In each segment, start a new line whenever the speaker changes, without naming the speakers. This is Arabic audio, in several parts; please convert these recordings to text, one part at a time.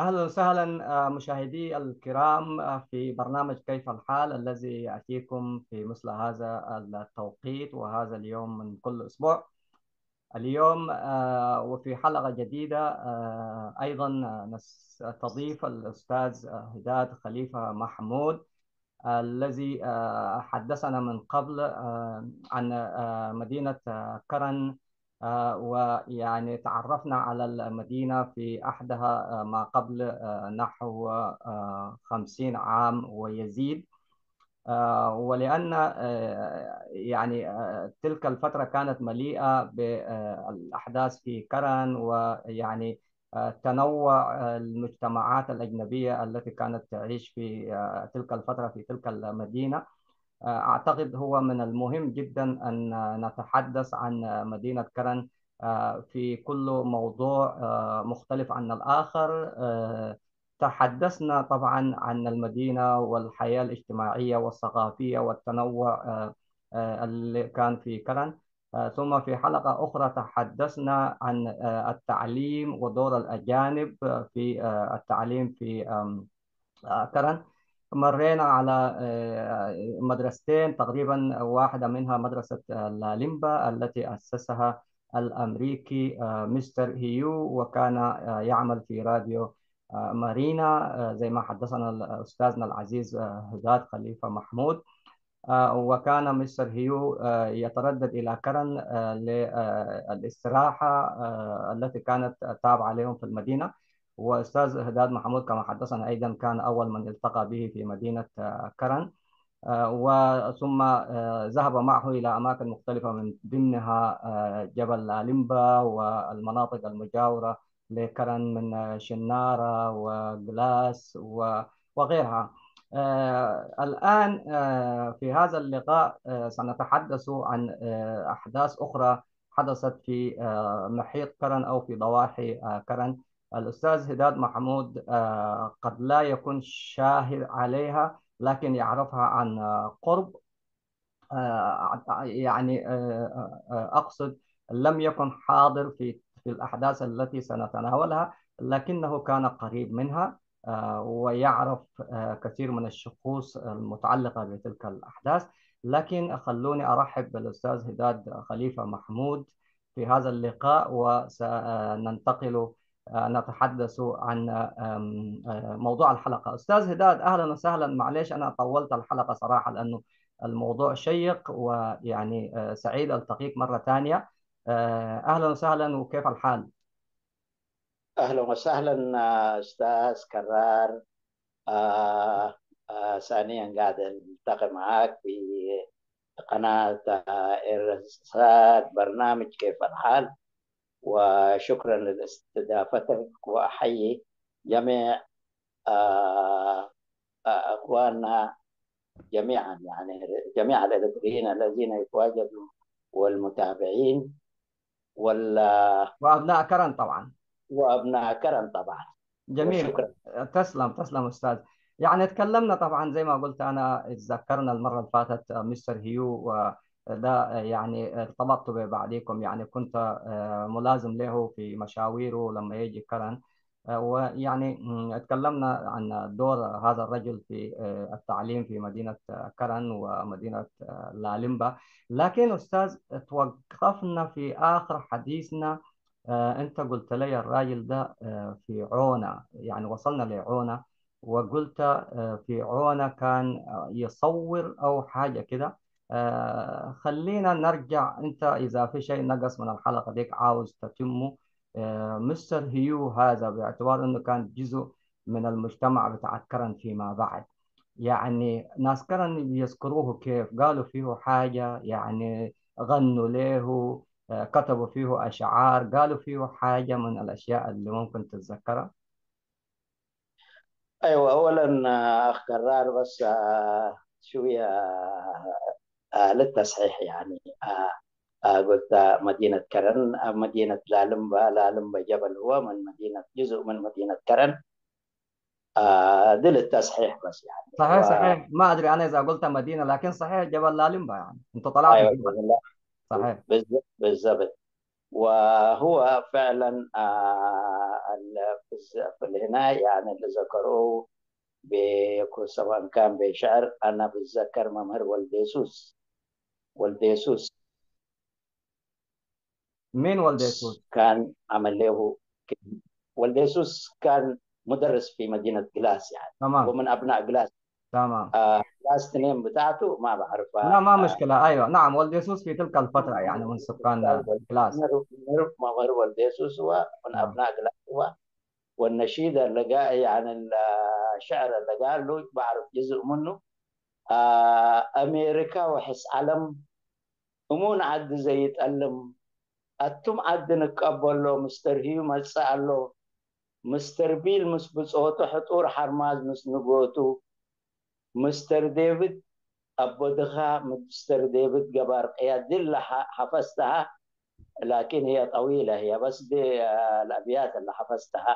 أهلا وسهلا مشاهدي الكرام في برنامج كيف الحال الذي يأتيكم في مثل هذا التوقيت وهذا اليوم من كل أسبوع. اليوم وفي حلقة جديدة أيضا نستضيف الأستاذ هداد خليفة محمود الذي حدثنا من قبل عن مدينة كرن. ويعني تعرفنا على المدينة في أحدها ما قبل نحو 50 عام ويزيد. ولأن يعني تلك الفترة كانت مليئة بالأحداث في كرن، ويعني تنوع المجتمعات الأجنبية التي كانت تعيش في تلك الفترة في تلك المدينة. أعتقد هو من المهم جدا أن نتحدث عن مدينة كرن في كل موضوع مختلف عن الآخر. تحدثنا طبعا عن المدينة والحياة الاجتماعية والثقافية والتنوع اللي كان في كرن. ثم في حلقة أخرى تحدثنا عن التعليم ودور الأجانب في التعليم في كرن. مرينا على مدرستين تقريبا، واحدة منها مدرسة لاليمبا التي أسسها الأمريكي مستر هيو، وكان يعمل في راديو مارينا زي ما حدثنا أستاذنا العزيز هداد خليفة محمود. وكان مستر هيو يتردد إلى كرن للاستراحة التي كانت تابعة لهم في المدينة. وأستاذ هداد محمود كما حدثنا أيضا كان أول من التقى به في مدينة كرن. وثم ذهب معه إلى أماكن مختلفة من ضمنها جبل لاليمبا والمناطق المجاورة لكرن من شنارة وغلاس وغيرها. الآن في هذا اللقاء سنتحدث عن أحداث أخرى حدثت في محيط كرن أو في ضواحي كرن. الأستاذ هداد محمود قد لا يكون شاهد عليها لكن يعرفها عن قرب. يعني أقصد لم يكن حاضر في الأحداث التي سنتناولها، لكنه كان قريب منها ويعرف كثير من الشخوص المتعلقة بتلك الأحداث. لكن خلوني أرحب بالأستاذ هداد خليفة محمود في هذا اللقاء، وسننتقل نتحدث عن موضوع الحلقة. أستاذ هداد أهلا وسهلا. معليش أنا طولت الحلقة صراحة لأنه الموضوع شيق، ويعني سعيد ألتقيك مرة ثانية. أهلا وسهلا، وكيف الحال؟
أهلا وسهلا أستاذ كرار. ثانيا قاعد ألتقي معك في قناة إرسال برنامج كيف الحال، وشكرا لاستضافتك، وأحيي جميع أخواننا جميعا، يعني جميع الإذاعيين الذين يتواجدوا والمتابعين
وأبناء كرم طبعا.
وأبناء كرم طبعا.
جميل.
وشكرا.
تسلم تسلم أستاذ. يعني تكلمنا طبعا زي ما قلت أنا، اتذكرنا المرة اللي فاتت مستر هيو، وده يعني ارتبطت ببعضكم، يعني كنت ملازم له في مشاويره لما يجي كرن. ويعني تكلمنا عن دور هذا الرجل في التعليم في مدينة كرن ومدينة لاليمبا. لكن أستاذ توقفنا في آخر حديثنا، أنت قلت لي الراجل ده في عونة، يعني وصلنا لعونة، وقلت في عونة كان يصور أو حاجة كده. خلينا نرجع، أنت إذا في شيء نقص من الحلقة ديك عاوز تتمه. مستر هيو هذا باعتبار أنه كان جزء من المجتمع بتاع كرن فيما بعد، يعني ناس كرن يذكروه كيف؟ قالوا فيه حاجة يعني؟ غنوا له؟ كتبوا فيه أشعار؟ قالوا فيه حاجة من الأشياء اللي ممكن تتذكرها؟
أيوة، أولا أخ كرار، بس شوية للتصحيح، يعني قلت مدينة كرن، مدينة لالمبا. لالمبا جبل هو من مدينة، جزء من مدينة كرن. دي للتصحيح بس يعني.
صحيح صحيح، ما أدري أنا إذا قلت مدينة، لكن صحيح جبل لالمبا، يعني أنت طلعت
أيوة،
جبل. صحيح.
بالضبط بالضبط. وهو فعلا في هنا يعني اللي ذكروه سواء كان بشعر. أنا بتذكر ممر والديسوس. والديسوس
مين والد يسوع؟
كان عمل له. والديسوس كان مدرس في مدينة جلاس يعني،
تمام.
ومن أبناء جلاس.
تمام.
جلاس تنين بتاعته ما
لا
بعرفها.
ما مشكلة، أيوة نعم، والد يسوع في تلك الفترة يعني من سكان كلاس.
ممر والديسوس هو من
نعم.
أبناء جلاس هو. والنشيد اللي قال يعني الشعر اللي قال له بعرف جزء منه. أمريكا وحس علم أمون عد زي يتألم. أتم عد نقبل له مستر هيو مسأل له مستر بيل مس بصوته حطور حرماز مس نقوتو. مستر ديفيد أبو دخا مستر ديفيد قبر هي دي اللي حفظتها. لكن هي طويلة، هي بس دي الأبيات اللي حفظتها.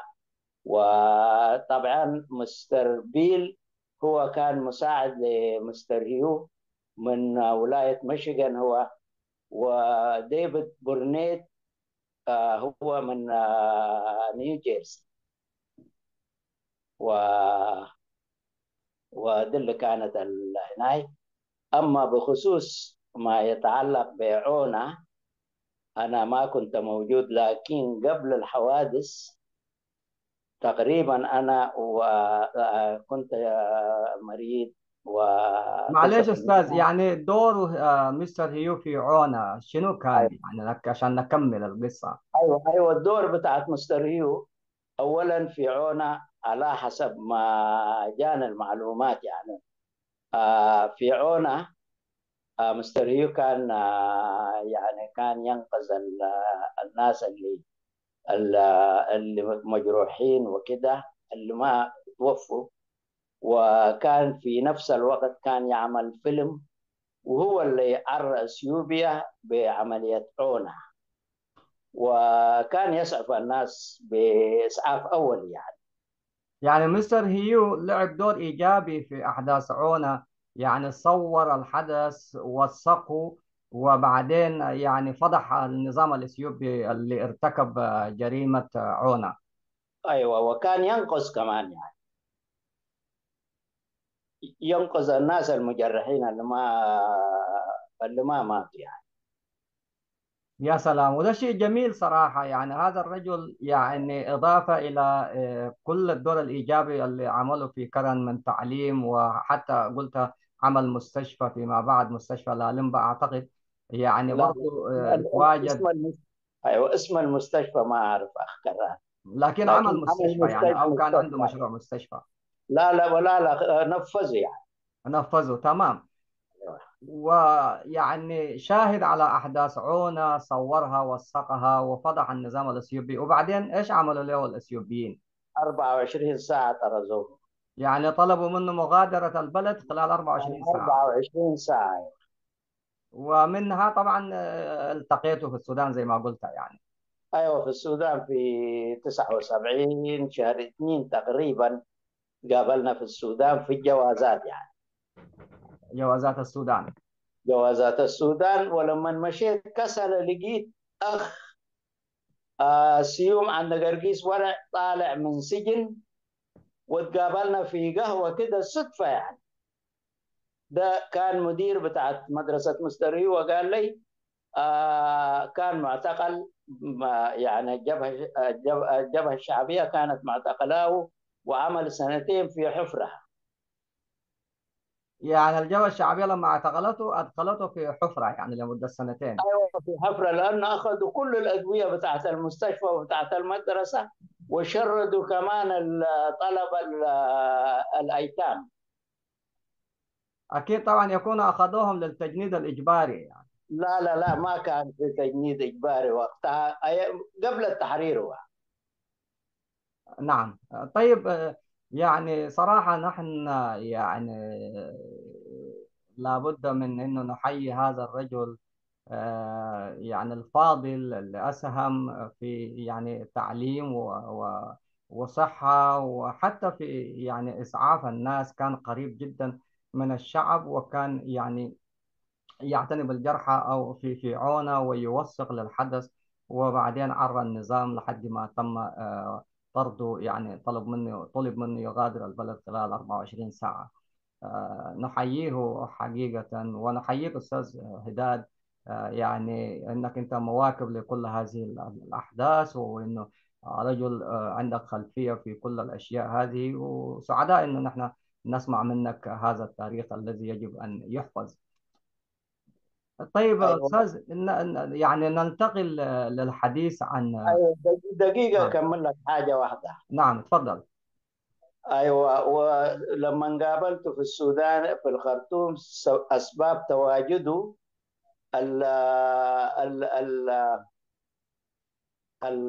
وطبعا مستر بيل هو كان مساعد لمستر هيو من ولاية ميشيغان هو. وديفيد بورنيت هو من نيو جيرسي. و... ودي اللي كانت هناي. أما بخصوص ما يتعلق بعونة، أنا ما كنت موجود، لكن قبل الحوادث تقريبا أنا وكنت مريض
معلش
واتصل
أستاذ،
بنا.
يعني دور مستر هيو في عونة شنو كان؟
أيوة
يعني لك عشان نكمل القصة.
أيوة أيوة، الدور بتاعت مستر هيو أولا في عونة على حسب ما جانا المعلومات يعني. في عونة مستر هيو كان يعني كان ينقذ الناس اللي مجروحين وكده، اللي ما توفوا. وكان في نفس الوقت كان يعمل فيلم، وهو اللي عرى اثيوبيا بعمليه عونه. وكان يسعف الناس باسعاف اولي يعني.
يعني مستر هيو لعب دور إيجابي في أحداث عونة، يعني صور الحدث، وثقه، وبعدين يعني فضح النظام الإثيوبي اللي ارتكب جريمة عونة.
ايوه، وكان ينقذ كمان يعني، ينقذ الناس المجرحين اللي ما ماتوا يعني.
يا سلام، وده شيء جميل صراحة. يعني هذا الرجل يعني إضافة إلى كل الدور الإيجابي اللي عمله في كرن من تعليم، وحتى قلت عمل مستشفى فيما بعد، مستشفى لالمبا أعتقد، يعني
لا
برضو
لا،
تواجد.
اسم ايوه اسم المستشفى ما اعرف اخكرها.
لكن عمل
لكن عمل
مستشفى يعني، أو كان عنده
مستشفى.
مشروع مستشفى.
لا لا ولا لا، نفذه يعني.
نفذه تمام. ويعني شاهد على أحداث عونة، صورها، وثقها، وفضح النظام الإثيوبي. وبعدين إيش عملوا له الإثيوبيين؟
24 ساعة طردوه.
يعني طلبوا منه مغادرة البلد خلال 24 ساعة.
24 ساعة.
ومنها طبعا التقيته في السودان زي ما قلت يعني.
أيوة في السودان في 79 شهر 2 تقريبا قابلنا في السودان في الجوازات يعني.
جوازات السودان.
جوازات السودان. ولما مشيت كسل لقيت أخ سيوم عند قرقيس ورع طالع من سجن، وتقابلنا في قهوة كده صدفة يعني. ده كان مدير بتاعت مدرسة مستري، وقال لي كان معتقل. يعني الجبهة الشعبية كانت معتقلاه، وعمل سنتين في حفرة.
يعني الجبهة الشعبية لما اعتقلته أدخلته في حفرة يعني لمدة سنتين.
أيوة في حفرة، لأن أخذوا كل الأدوية بتاعت المستشفى وبتاعت المدرسة، وشردوا كمان طلب الأيتام.
أكيد طبعا يكون أخذوهم للتجنيد الإجباري يعني.
لا لا لا، ما كان في تجنيد إجباري وقتها، قبل التحرير هو.
نعم. طيب يعني صراحة نحن يعني لابد من أنه نحيي هذا الرجل يعني الفاضل اللي أسهم في يعني تعليم وصحة، وحتى في يعني إسعاف الناس. كان قريب جدا من الشعب، وكان يعني يعتني بالجرحى أو في عونة، ويوثق للحدث وبعدين عرى النظام لحد ما تم طرده، يعني طلب منه يغادر البلد خلال 24 ساعة. نحييه حقيقة، ونحييك أستاذ هداد، يعني أنك أنت مواكب لكل هذه الأحداث، وأنه رجل عندك خلفية في كل الأشياء هذه، وسعداء أنه نحن نسمع منك هذا التاريخ الذي يجب أن يحفظ. طيب
ايوه
أستاذ، يعني ننتقل للحديث عن
ايوه، دقيقه
نعم.
اكمل لك حاجه واحده.
نعم تفضل.
ايوه، ولما قابلته في السودان في الخرطوم، اسباب تواجده ال ال ال ال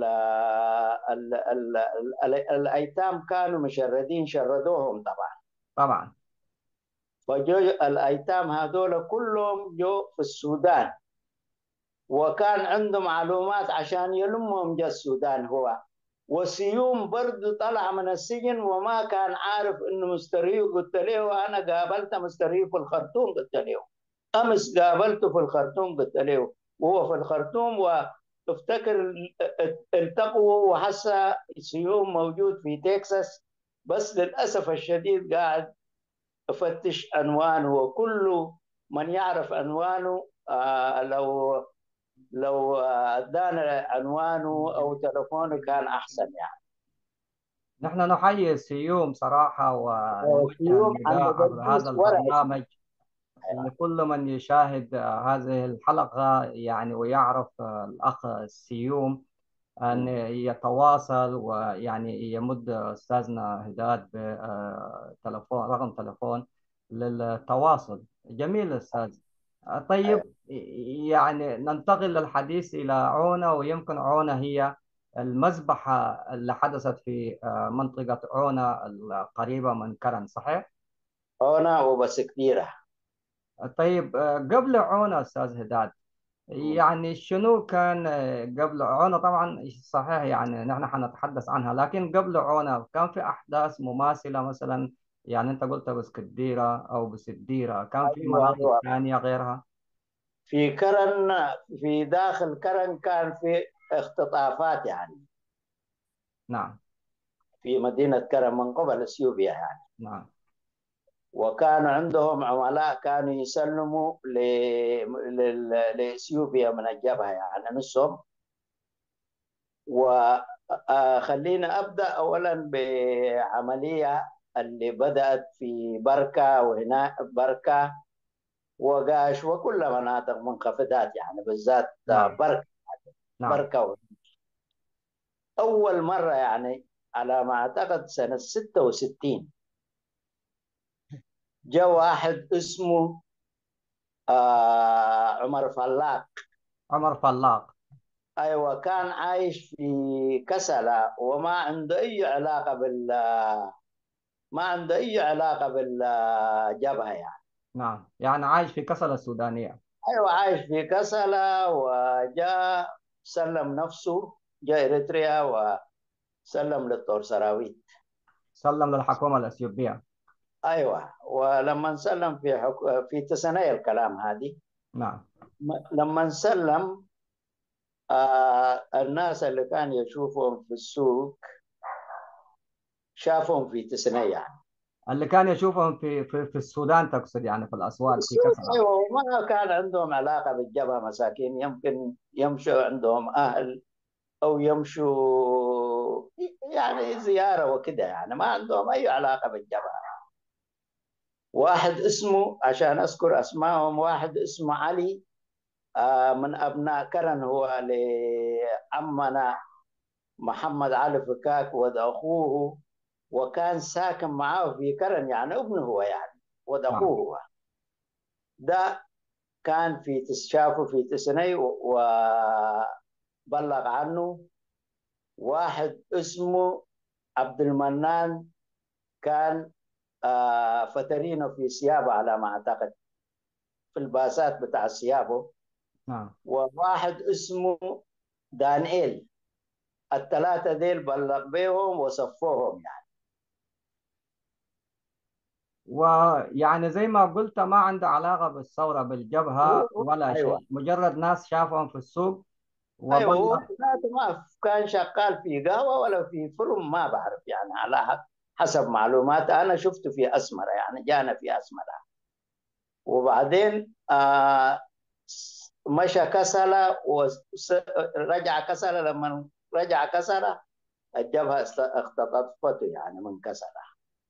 الايتام كانوا مشردين، شردوهم طبعا.
طبعا.
فجو الايتام هذول كلهم جو في السودان، وكان عنده معلومات عشان يلمهم جا السودان هو. وسيوم برضه طلع من السجن وما كان عارف انه مستريو. قلت له انا قابلت مستريو في الخرطوم، قلت له امس قابلته في الخرطوم، قلت له وهو في الخرطوم، وافتكر التقوا وحس سيوم موجود في تكساس. بس للاسف الشديد قاعد افتش عنوانه، وكل من يعرف عنوانه لو ادانا عنوانه او تلفونه كان احسن يعني.
نحن نحيي سيوم صراحة، ونوجه
سيوم عند
النداء عبر هذا
قديس ورع اسمه.
البرنامج لكل من يشاهد هذه الحلقة، يعني ويعرف الأخ سيوم، أن يتواصل ويعني يمد أستاذنا هداد بتلفون، رقم تلفون للتواصل. جميل أستاذ. طيب، يعني ننتقل للحديث إلى عونة، ويمكن عونة هي المذبحة اللي حدثت في منطقة عونة القريبة من كرم، صحيح؟
هنا وبس كثيره.
طيب، قبل عونة أستاذ هداد، يعني شنو كان قبل عونة؟ طبعا صحيح، يعني نحن حنتحدث عنها، لكن قبل عونة كان في أحداث مماثلة مثلا؟ يعني أنت قلت بس كديرة أو بس الديرة، كان في
ايوه
مناطق
ايوه،
ثانية غيرها؟
في كرن، في داخل كرن كان في اختطافات يعني،
نعم.
في مدينه كرن من قبل اثيوبيا يعني.
نعم.
وكان عندهم عملاء كانوا يسلموا لاثيوبيا من الجبهه يعني نصهم. وخلينا ابدا اولا بعمليه اللي بدات في بركه، وهنا بركه وقاش وكل مناطق منخفضات يعني، بالذات
نعم.
بركه.
نعم.
بركه اول مره يعني على ما اعتقد سنه 66 جاء واحد اسمه عمر فلاق.
عمر فلاق.
ايوه، كان عايش في كسلة وما عنده اي علاقه ما عنده اي علاقه بالجبهه يعني.
نعم، يعني عايش في كسلة السودانية.
ايوه، عايش في كسلة وجاء سلم نفسه، جاء اريتريا وسلم للطور سراويت.
سلم للحكومة الأثيوبية.
ايوه، ولما سلم في تسنية الكلام هذه،
نعم.
لما سلم الناس اللي كان يشوفهم في السوق شافهم في تسنية يعني.
اللي كان يشوفهم في السودان تقصد، يعني في
في
الأسواق في
السوق
كسلة.
ايوه، وما كان عندهم علاقة بالجبهة، مساكين يمكن يمشوا عندهم اهل او يمشوا يعني زيارة وكده يعني، ما عندهم اي علاقة بالجبهة. واحد اسمه، عشان اذكر اسمائهم، واحد اسمه علي من ابناء كرن، هو لعمنا محمد علي فكاك وده اخوه، وكان ساكن معاه في كرن يعني ابنه هو يعني، وده
نعم.
اخوه هو. ده كان شافه في تسني وبلغ عنه. واحد اسمه عبد المنان، كان فترينه في سيابه على ما اعتقد، في الباسات بتاع سيابه.
نعم.
وواحد اسمه دانيال. الثلاثه ديل بلغ بهم وصفوهم يعني.
ويعني زي ما قلت، ما عنده علاقة بالثورة بالجبهة ولا
ايوه
شيء، مجرد ناس شافهم في السوق
ايوه،
وظل.
هو ذاته ما كان شغال في قهوه ولا في فرن، ما بعرف يعني، على حسب معلومات انا شفته في اسمره، يعني جانا في اسمره. وبعدين مشى كسلة ورجع كسلة. لما رجع كسلة الجبهة اختطفته يعني من كسلة.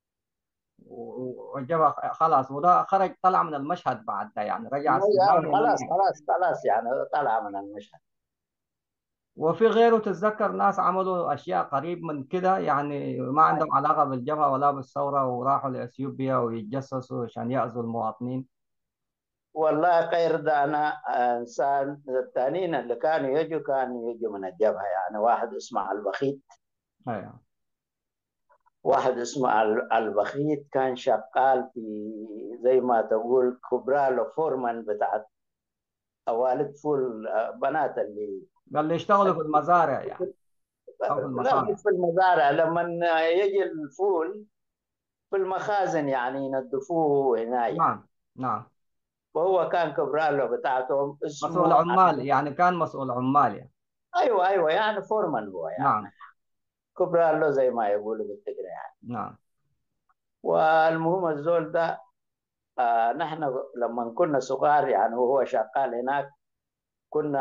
وجبه خلاص، وده خرج طلع من المشهد بعد ده، يعني رجع السودان
خلاص
ولما.
خلاص خلاص يعني طلع من المشهد.
وفي غيره تتذكر ناس عملوا أشياء قريب من كده، يعني ما عندهم علاقة بالجبهة ولا بالثورة، وراحوا لأثيوبيا ويتجسسوا عشان يأذوا المواطنين؟
والله خير ده، أنا إنسان التانيين اللي كانوا يجوا من الجبهة، يعني واحد اسمه البخيت.
أيوة.
واحد اسمه البخيت كان شغال في، زي ما تقول، كبرى فورمان بتاعت والد فول، بنات
قال لي يشتغلوا في المزارع يعني، أو في
لا
المصانع.
مش في المزارع، لما يجي الفول في المخازن يعني ينظفوه هنا يعني.
نعم نعم.
وهو كان كبرى بتاعتهم
مسؤول
اسمه.
عمال يعني، كان مسؤول عمال يعني.
ايوه ايوه، يعني فورمان هو
نعم
يعني، كبرى له زي ما يقولوا بالتقريب يعني.
نعم.
والمهم الزول ده، نحن لما كنا صغار يعني وهو شغال هناك، كنا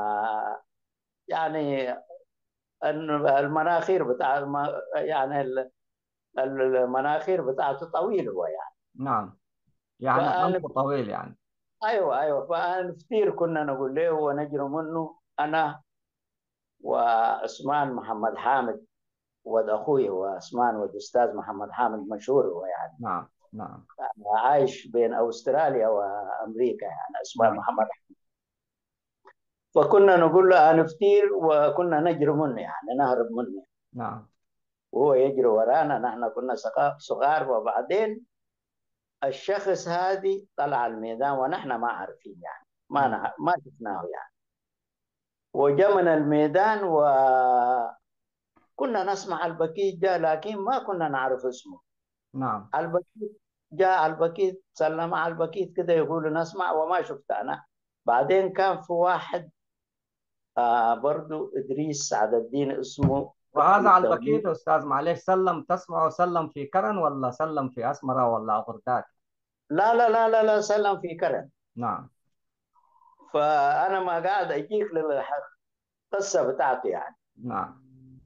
يعني المناخير بتاع يعني المناخير بتاعته طويل هو يعني.
نعم يعني
فأنا
أنفه طويل يعني.
ايوه ايوه، فأنا كثير كنا نقول له ونجري منه، انا وعثمان محمد حامد ود اخوي، هو عثمان ود استاذ محمد حامد مشهور هو يعني،
نعم نعم
عايش بين استراليا وامريكا يعني، عثمان
نعم
محمد. فكنا نقول له هنفتير، وكنا نجري منه يعني نهرب منه،
نعم.
وهو يجري ورانا. نحن كنا صغار. وبعدين الشخص هذه طلع الميدان ونحن ما عارفين يعني، ما شفناه يعني. وجاء من الميدان وكنا نسمع البكيت جاء، لكن ما كنا نعرف اسمه.
نعم.
البكيت جاء، البكيت سلم على البكيت كده يقول نسمع، وما شفت أنا. بعدين كان في واحد برضو إدريس سعد الدين اسمه،
وهذا على البكيت أستاذ، معلش، سلم تسمع، سلم في كرن ولا سلم في أسمرة ولا غردات؟
لا لا لا لا لا، سلم في كرم.
نعم
فأنا ما قاعد أجيك للقصة بتاعته يعني.
نعم.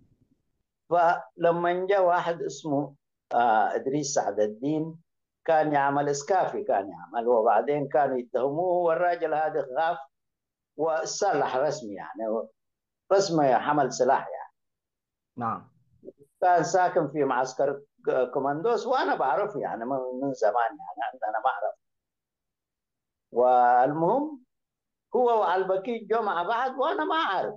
فلما جاء واحد اسمه إدريس سعد الدين، كان يعمل إسكافي، كان يعمل، وبعدين كانوا يتهموه، والراجل هذا خاف وسلح رسمي يعني، رسمي حمل سلاح يعني.
نعم.
كان ساكن في معسكر كوماندوس، وأنا بعرفه يعني من زمان يعني، أنا ما أعرف. والمهم هو وعلى البكيت جو مع بعض وأنا ما أعرف.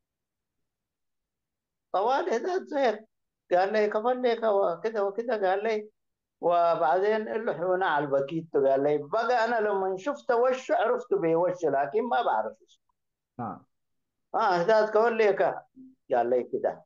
طوال هذا زيك قال لي كفر لي وكذا وكذا، قال لي. وبعدين اللي حونا على البكيت قال لي بقى، انا لما شفت وشه عرفت بوشه، لكن ما بعرف اسمه.
نعم.
هداد كون لي قال لي كده.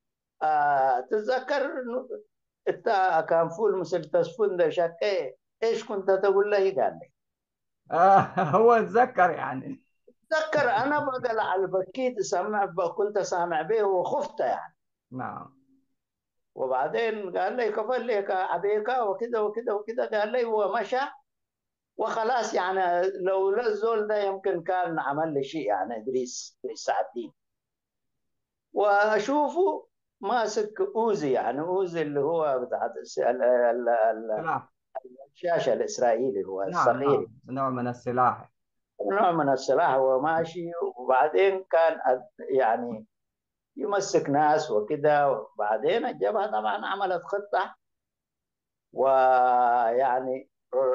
تتذكر إنه انت كان فول مثل تسفون ده شكي، ايش كنت تقول لي؟ قال لي
هو اتذكر يعني.
تذكر. انا بقى على البكيت كنت سامع به وخفت يعني.
نعم.
وبعدين قال لي كفر لي ابيك وكذا وكذا وكذا، قال لي ومشى وخلاص يعني. لو لا الزول ده يمكن كان عمل لي شيء يعني، إدريس سعد الدين. واشوفه ماسك اوزي، يعني اوزي اللي هو بتاع
سلاح.
الشاشه الاسرائيلي، هو
نعم
الصغير،
نعم، نوع من السلاح.
نوع من السلاح، هو ماشي. وبعدين كان يعني يمسك ناس وكده. وبعدين الجبهه طبعا عملت خطه، ويعني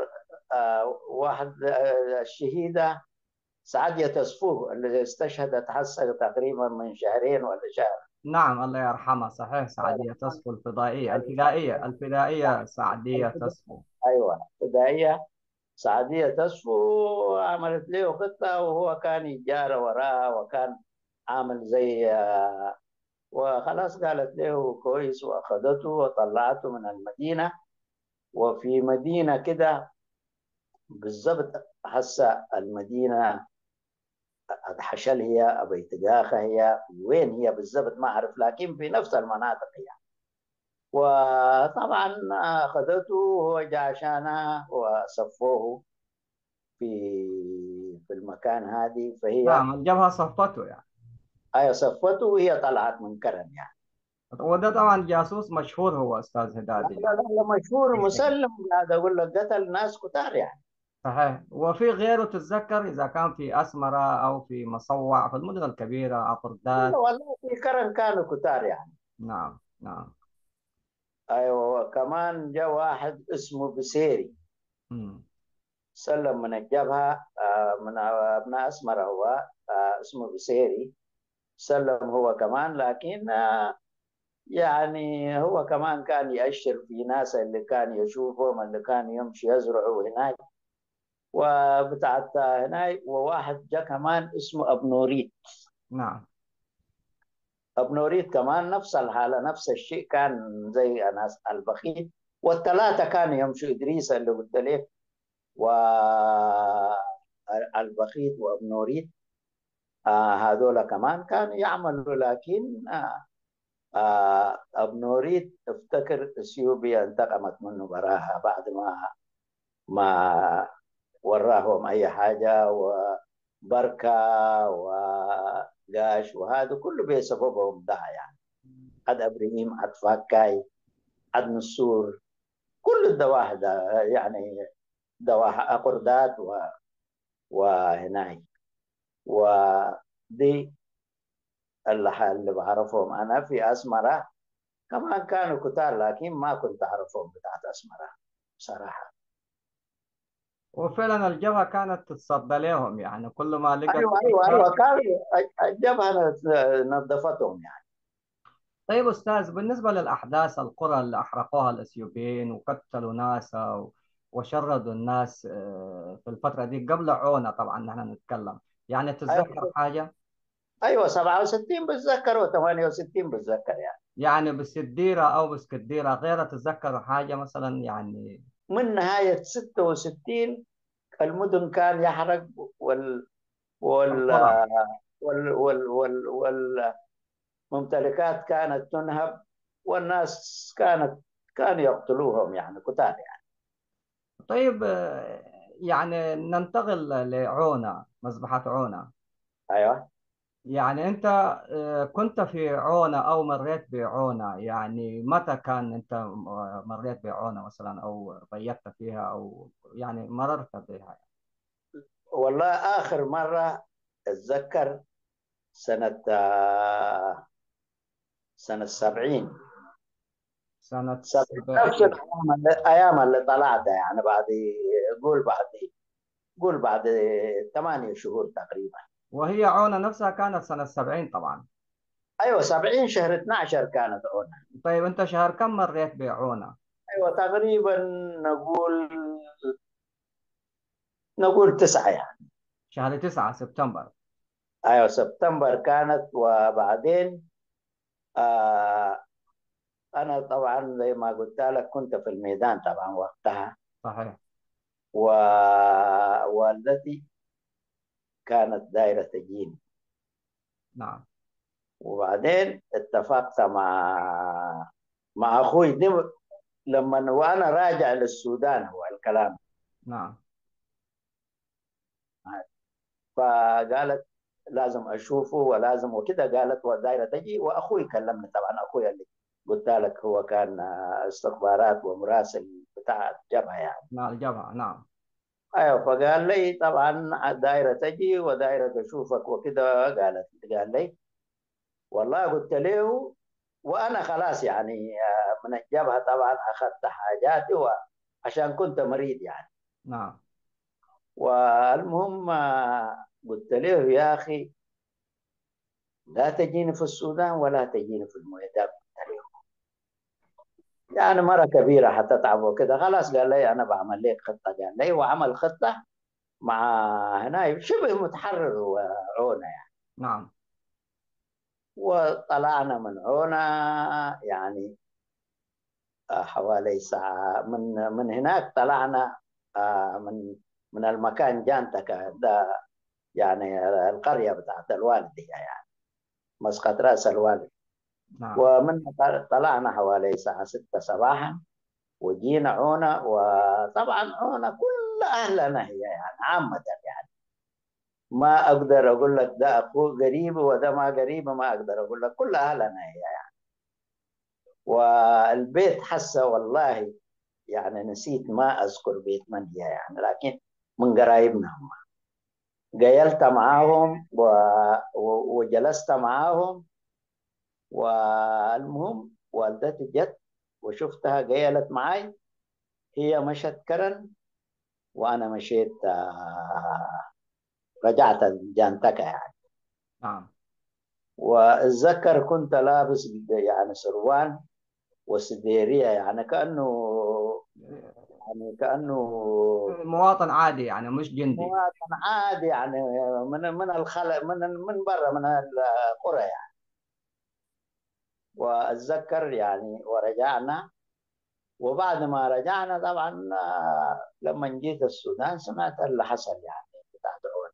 واحد الشهيده سعدية تصفوه اللي استشهدت هسه تقريبا من شهرين ولا شهر.
نعم الله يرحمها، صحيح، سعدية تصفو الفضائية، الفدائية سعدية تصفو.
ايوه فدائية سعدية تصفو عملت له خطة، وهو كان يتجارى وراها، وكان عامل زي وخلاص قالت له كويس، واخذته وطلعته من المدينة. وفي مدينة كده بالضبط، هسه المدينة أدحشل هي أبيتقاخة هي وين هي بالضبط ما أعرف، لكن في نفس المناطق هي. وطبعا أخذته وجاء عشانها وصفوه في المكان هذه، فهي
نعم، الجبهة صفته يعني.
هي صفته وهي طلعت من كرم يعني.
وده طبعا جاسوس مشهور هو أستاذ
لا
هدادي
لا
يعني.
لا لا، مشهور مسلم، قاعد أقول لك قتل ناس كتار يعني.
صحيح. وفي غيره تتذكر إذا كان في أسمرة أو في مصوع في المدن الكبيرة
لا
عقردات؟
والله في كرم كانوا كتار يعني.
نعم نعم.
أيوة، وكمان جاء واحد اسمه بسيري
مم.
سلم من الجبهة، من أبناء أسمرة هو، اسمه بسيري. سلم هو كمان، لكن يعني هو كمان كان يأشر في ناس اللي كان يشوفهم، اللي كان يمشي يزرعوا هناك وبتاعت هناك. وواحد جاء كمان اسمه أبنوريت.
نعم.
أبنوريت كمان نفس الحالة، نفس الشيء، كان زي ناس البخيت. والثلاثة كانوا يمشوا، إدريس اللي قلت لك والبخيت وأبنوريت، هذول كمان كانوا يعملوا. لكن أبنوريت افتكر اثيوبيا انتقمت منه براها بعد ما وراهم اي حاجه، وبركه وقاش وهذا كله بسببهم ده يعني. عد ابراهيم، عد فاكاي، عد نصور، كل الدواحي ده يعني، دواحي اقردات وهناي. ودي اللي بعرفهم انا في اسمره. كمان كانوا كتار، لكن ما كنت اعرفهم بتاعت اسمره بصراحه.
وفعلا الجبهة كانت تتصدى لهم يعني، كل ما لقت
ايوه ايوه
فكرة.
ايوه، كان الجبهه نظفتهم يعني.
طيب أستاذ، بالنسبة للأحداث، القرى اللي أحرقوها الأثيوبيين وقتلوا ناس وشردوا الناس في الفترة دي قبل عونة طبعا نحن نتكلم، يعني تتذكر
ايوه
حاجة؟
ايوه، 67 بتذكر و68 بتذكر يعني.
يعني بالسديرة أو بسكديرة غيرها تتذكر حاجة مثلا يعني؟
من نهايه 66 المدن كان يحرق، وال وال
القرى.
والممتلكات كانت تنهب، والناس كانوا يقتلوهم يعني كتار يعني.
طيب يعني ننتقل لعونة، مذبحة عونة.
ايوه.
يعني أنت كنت في عونة أو مريت بعونة، يعني متى كان أنت مريت بعونة مثلا أو بيت فيها أو يعني مررت بها؟
والله اخر مره اتذكر سنه سنه 70.
سنة
نفس
70.
الايام اللي طلعت يعني، قول بعد قول بعد 8 شهور تقريبا.
وهي عونة نفسها كانت سنة 70 طبعا.
ايوه 70 شهر 12 كانت هنا.
طيب أنت شهر كم مريت بعونة؟
ايوه تقريبا، نقول 9 يعني.
شهر 9 سبتمبر.
ايوه سبتمبر كانت. وبعدين آه انا طبعا زي ما قلت لك كنت في الميدان طبعا وقتها.
صحيح.
ووالدتي كانت دايره تجيني.
نعم
وبعدين اتفقت مع اخوي دي لما وانا راجع للسودان هو الكلام.
نعم.
فقالت لازم اشوفه ولازم وكده، قالت ودايره تجي. واخوي كلمني طبعا، اخوي اللي قلت لك هو كان استخبارات ومراسل بتاع الجبهه يعني.
نعم الجبهة نعم.
ايوه، فقال لي طبعا دايره تجي ودايره تشوفك وكده. قال لي والله. قلت له وانا خلاص يعني من الجبهه طبعا اخذت حاجاتي عشان كنت مريض يعني.
نعم.
والمهم قلت له يا اخي لا تجيني في السودان ولا تجيني في الميدان. قلت له يعني مرة كبيرة حتتعب وكده. خلاص قال لي أنا بعمل لك خطة. قال لي وعمل خطة مع هنا شبه متحرر وعونة يعني.
نعم.
وطلعنا من عونة يعني حوالي ساعة من هناك. طلعنا من المكان جانتك ده يعني القرية بتاعت الوالد يعني مسقط رأس الوالد.
نعم.
ومن طلعنا حوالي الساعة 6 صباحا، وجينا عونة. وطبعا عونة كل أهلنا هي يعني عامة يعني، ما أقدر أقول لك ده أخوه قريب وده ما قريب، ما أقدر أقول لك كل أهلنا هي يعني. والبيت حسه والله يعني نسيت ما أذكر بيت من هي يعني، لكن من قرايبنا هم. قيلت معاهم وجلست معاهم. والمهم والدتي جت وشفتها قيلت معي، هي مشت كرن وأنا مشيت رجعت جانتكا يعني.
نعم.
واتذكر كنت لابس يعني سروال وسديريه، يعني كانه
مواطن عادي يعني، مش جندي.
مواطن عادي يعني، من الخلق، من برا من القرى يعني. واتذكر يعني ورجعنا. وبعد ما رجعنا طبعا لما جيت السودان سمعت اللي حصل يعني بتاع فرعون.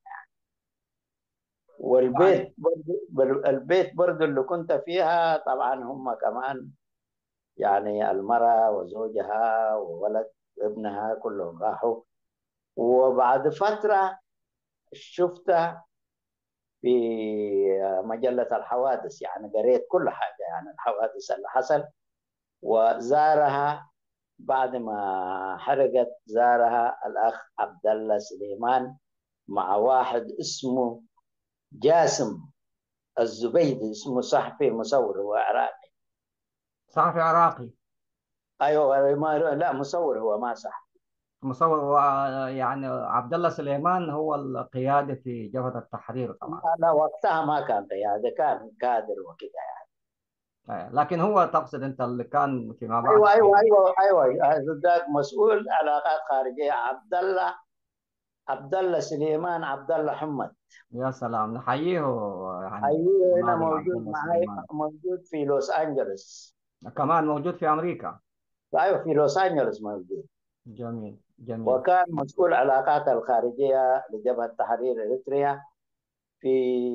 يعني
والبيت برضو، البيت برضو اللي كنت فيها طبعا هم كمان يعني المرأة وزوجها وولد ابنها كلهم راحوا. وبعد فترة شفتها في مجلة الحوادث، يعني قريت كل حاجة يعني الحوادث اللي حصل. وزارها بعد ما حرقت، زارها الأخ عبد الله سليمان مع واحد اسمه جاسم الزبيدي، اسمه صحفي مصور هو عراقي.
صحفي عراقي.
ايوه ما لا مصور هو ما صح.
مصور يعني عبد الله سليمان هو القيادي في جبهة التحرير طبعا.
لا وقتها ما كان قيادة، كان كادر وكده.
لكن هو تقصد انت اللي كان فيما بعد
ايوه ايوه
قيادي.
ايوه ايوه ذاك مسؤول علاقات خارجيه عبد الله، عبد الله سليمان، عبد الله حمد.
يا سلام، نحييه يعني.
ايوه هنا
وناظر عبد
موجود
الله
معي،
سليمان
موجود في لوس انجلوس.
كمان موجود في امريكا.
ايوه في لوس انجلوس موجود.
جميل جميل.
وكان مسؤول علاقات الخارجيه لجبهه تحرير اريتريا في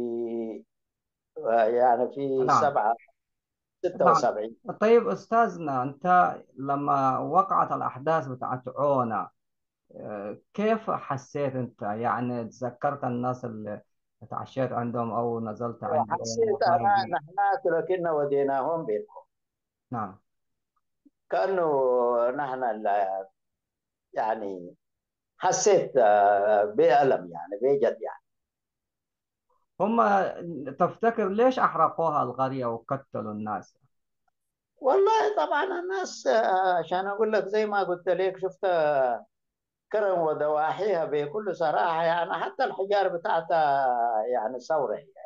يعني في
نعم.
سبعة
نعم.
76.
طيب استاذنا، انت لما وقعت الاحداث بتاعت عونة، كيف حسيت انت؟ يعني تذكرت الناس اللي تعشيت عندهم او نزلت عندهم
وحسيت انا
وطيب؟
نحن لكن وديناهم بينهم،
نعم.
كانه نحن يعني حسيت بألم يعني بجد يعني.
هم تفتكر ليش احرقوها القرية وقتلوا الناس؟
والله طبعا الناس عشان اقول لك زي ما قلت لك، شفت كرم ودواحيها بكل صراحه يعني، حتى الحجار بتاعتها يعني ثوره هي.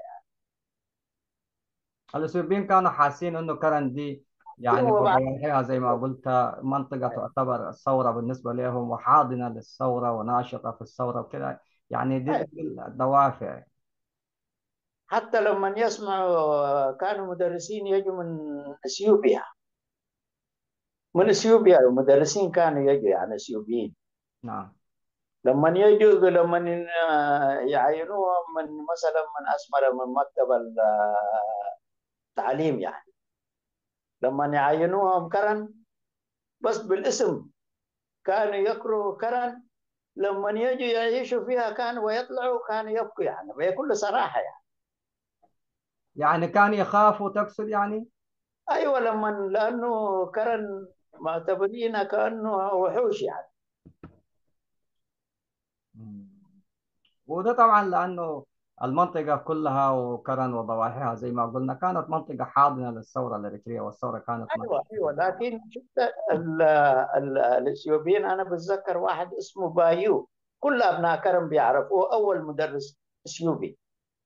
الإثيوبيين كانوا حاسين إنه كرن دي يعني
وبعد
بضواحيها زي ما قلت منطقة تعتبر ثورة بالنسبة لهم، وحاضنة للثورة وناشطة في الثورة وكذا. يعني دي الدوافع.
حتى لما يسمعوا كانوا مدرسين يجوا من اثيوبيا، من اثيوبيا المدرسين كانوا يجوا يعني اثيوبيين.
نعم.
لما يجوا لما يعينوهم من مثلا من اسمر من مكتب التعليم يعني، لما يعينوهم كرن بس بالاسم كانوا يكرهوا كرن. لما يجوا يعيشوا فيها كانوا ويطلعوا كانوا يبكوا يعني بكل صراحة يعني.
يعني كان يخافوا تقصد يعني؟
أيوة لأنه كرن معتبرين كأنه وحوش يعني.
مم. وده طبعا لأنه المنطقة كلها وكرن وضواحيها زي ما قلنا كانت منطقة حاضنة للثورة الإريترية، والثورة كانت
أيوة
نشطة
أيوة
طبعا.
لكن شفت الإثيوبيين، أنا بتذكر واحد اسمه بايو، كل أبناء كرم بيعرفوه، أول مدرس إثيوبي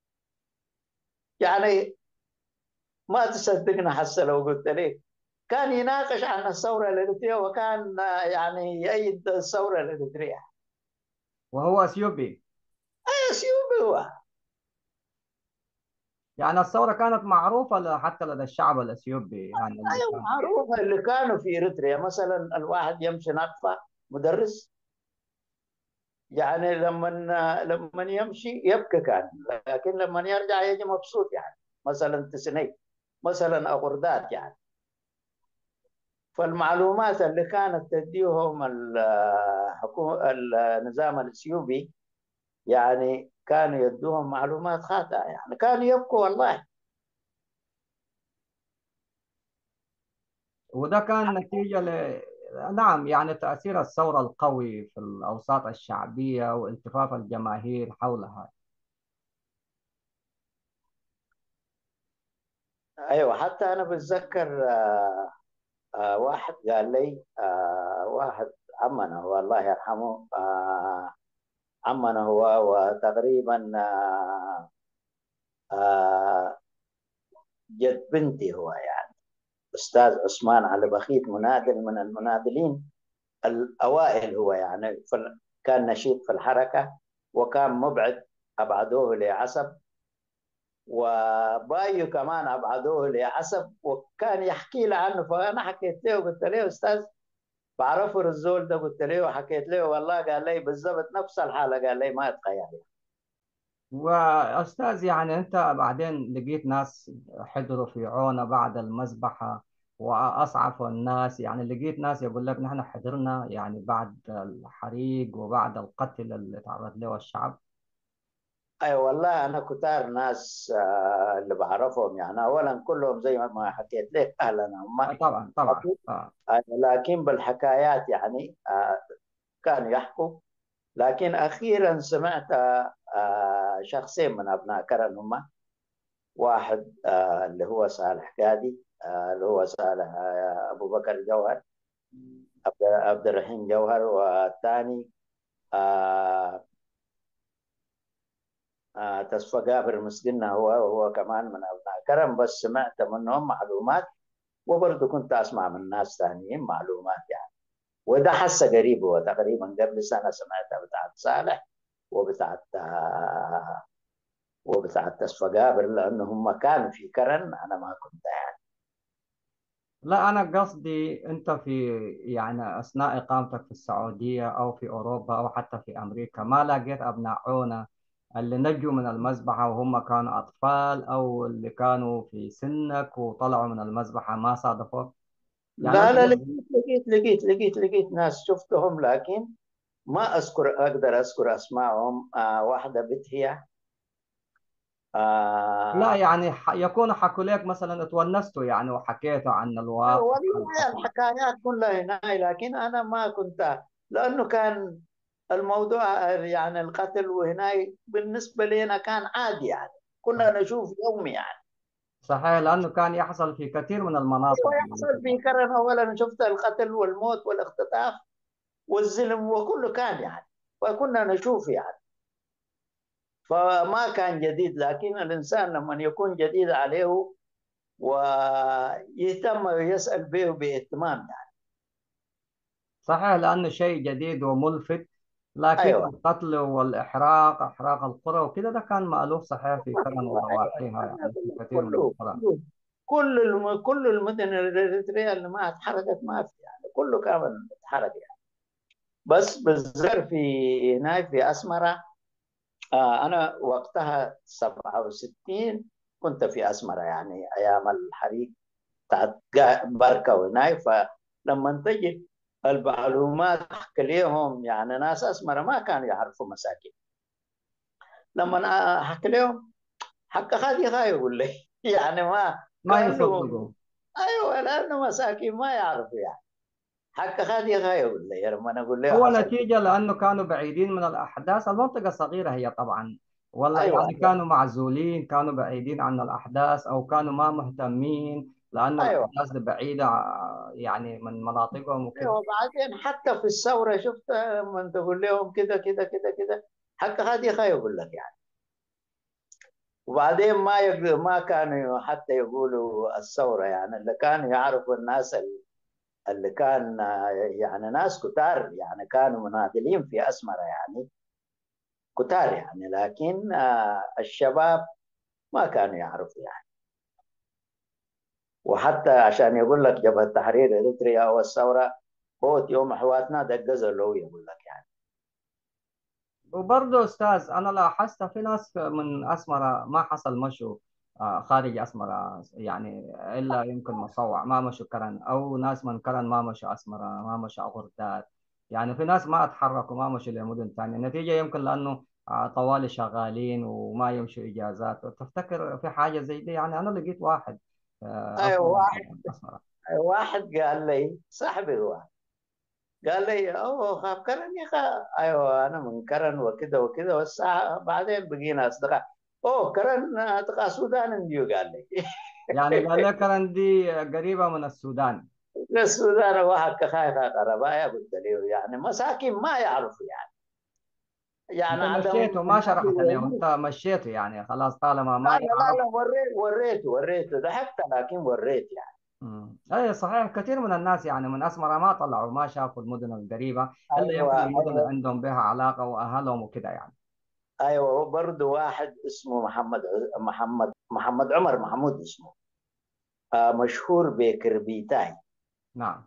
يعني. ما تصدقنا حتى لو قلت لك كان يناقش عن الثورة الإريترية، وكان يعني يأيد الثورة الإريترية.
وهو أثيوبي.
إثيوبي هو.
يعني الثورة كانت معروفة حتى لدى الشعب الأثيوبي يعني اللي
ايوه
كان.
معروفه اللي كانوا في اريتريا، مثلا الواحد يمشي نقفه مدرس يعني لما يمشي يبكي كان، لكن لما يرجع يجي مبسوط يعني. مثلا تسني، مثلا أغردات يعني. فالمعلومات اللي كانت تديهم النظام الإثيوبي يعني كانوا يدوهم معلومات خاطئة، يعني كانوا يبكوا والله.
وده كان نتيجة نعم، يعني تأثير الثورة القوي في الأوساط الشعبية والتفاف الجماهير حولها.
أيوة، حتى أنا بتذكر واحد قال لي، واحد عمنا هو الله يرحمه، عمنا هو، وتقريبا آه، جد بنتي هو يعني. أستاذ عثمان علي بخيت مناضل من المناضلين الأوائل هو يعني. كان نشيط في الحركة، وكان مبعد، أبعدوه لعسب. وبايو كمان أبعدوه لعسب، وكان يحكي لي عنه. فأنا حكيت له، قلت له أستاذ بعرفه الزول ده، قلت له وحكيت له والله. قال لي بالضبط نفس الحالة، قال لي ما تخيل.
وأستاذ يعني أنت بعدين لقيت ناس حضروا في عونة بعد المذبحة وأسعفوا الناس، يعني لقيت ناس يقول لك نحن حضرنا يعني بعد الحريق وبعد القتل اللي تعرض له الشعب.
أي والله، أنا كتار ناس اللي بعرفهم يعني. أولا كلهم زي ما حكيت لك أهلا هم.
طبعا طبعا
لكن بالحكايات يعني كانوا يحكوا. لكن أخيرا سمعت شخصين من أبناء كرن هم. واحد اللي هو صالح قادي، اللي هو صالح أبو بكر جوهر، عبد الرحيم جوهر. والثاني آه، تصفى قابر مسكنا، هو كمان من أبناء كرم. بس سمعت منهم معلومات، وبرضه كنت أسمع من ناس ثانيين معلومات يعني. وده حسه قريب، هو تقريبا قبل سنة سمعتها بتاعت صالح، وبتاعت وبتاعت تصفى قابر، لأنه هم كانوا في كرن، أنا ما كنت.
لا، أنا قصدي أنت في يعني أثناء إقامتك في السعودية أو في أوروبا أو حتى في أمريكا ما لقيت أبناء عونة اللي نجوا من المذبحة وهم كانوا أطفال أو اللي كانوا في سنك وطلعوا من المذبحة ما صادفوك؟ يعني أنا
لا لا،
قصدي.
لقيت ناس شفتهم، لكن ما أقدر أذكر أسمائهم. واحدة بنت هي
لا
آه
يعني يكون حكوا لك مثلا اتونستوا يعني وحكيتوا عن الواقع
والله
الحصل.
الحكايات كلها هنا، لكن أنا ما كنت. لأنه كان الموضوع يعني القتل وهنا بالنسبة لنا كان عادي يعني. كنا نشوف يومي يعني.
صحيح، لأنه كان يحصل في كثير من المناطق يعني
ويحصل في كرن أولا، شفت القتل والموت والاختطاف والظلم وكله كان يعني. فكنا نشوف يعني. فما كان جديد، لكن الإنسان لما يكون جديد عليه ويهتم ويسأل به باهتمام يعني.
صحيح، لأنه شيء جديد وملفت. لكن
أيوة.
القتل والإحراق، إحراق القرى وكده، ده كان مألوف صحيح في كرم
أيوة
وضواحيها يعني في كثير من
كله
القرى.
كل المدن الإريترية اللي ما اتحركت ما في يعني، كله كان اتحرك يعني. بس بالذات في هناك في أسمرة. أنا وقتها 67 كنت في أسمرة يعني، أيام الحريق بتاعت بركة وهناك. فلما تجي المعلومات تحكي لهم يعني، ناس أسمر ما كانوا يعرفوا مساكين. لما أنا أحكي لهم حق خادي خاي يقول لي يعني ما
ما
كانوا.
يصدقوا.
أيوة، لأنه مساكين ما يعرفوا يعني. حق خادي خاي يقول لي لما أنا أقول له
هو
حصل كده.
نتيجة لأنه كانوا بعيدين من الأحداث، المنطقة صغيرة هي طبعا، ولا
أيوة
يعني كانوا معزولين، كانوا بعيدين عن الأحداث، أو كانوا ما مهتمين لأنه
أيوة
الأحداث دي بعيدة يعني من مناطقهم وكده.
أيوة. وبعدين حتى في الثورة شفت لما تقول لهم كده كده كده كده، حق خادي خاي يقول لك يعني. وبعدين ما كانوا حتى يقولوا الثورة يعني. اللي كانوا يعرفوا الناس اللي كان يعني ناس كتار يعني، كانوا مناضلين في أسمرة يعني، كتار يعني. لكن الشباب ما كانوا يعرفوا يعني. وحتى عشان يقول لك جبهة تحرير إريتريا أو الثورة، فوت يوم حواتنا دقزوا له يقول لك يعني.
وبرضه أستاذ أنا لاحظت في ناس من أسمرة ما حصل مشوا خارج أسمرة يعني، إلا يمكن مصوع ما مشوا كرن، أو ناس من كرن ما مشوا أسمرة ما مشوا غردات. يعني في ناس ما اتحركوا ما مشوا لمدن ثانية، النتيجة يمكن لأنه طوالي شغالين وما يمشوا إجازات. تفتكر في حاجة زي دي؟ يعني أنا لقيت واحد
ايوه
أسمر
واحد،
أسمرة.
واحد قال لي صاحبي هو، قال لي اوه خاف كرن يا اخي. ايوه انا من كرن وكذا وكذا، والساعه بعدين بقينا اصدقاء. اوه كرن تقع سودان ديو، قال لي.
يعني قال لك كرن دي قريبة من السودان.
السودان واحد كخايف قربايا، قلت له يعني مساكين ما يعرفوا يعني، يعني
انت
عدم
مشيته ما شرحت له،
منابه.
انت مشيته يعني خلاص طالما
لا
ما
لا لا
يعرف.
لا، وريته ضحكت لكن وريت يعني.
اي صحيح، كثير من الناس يعني من اسمر ما طلعوا ما شافوا المدن القريبه، الا
ايوه
يمكن المدن اللي
ايوه
عندهم بها علاقه واهلهم وكده يعني.
ايوه، برضه واحد اسمه محمد عمر محمود اسمه، مشهور بكربيتاي.
نعم.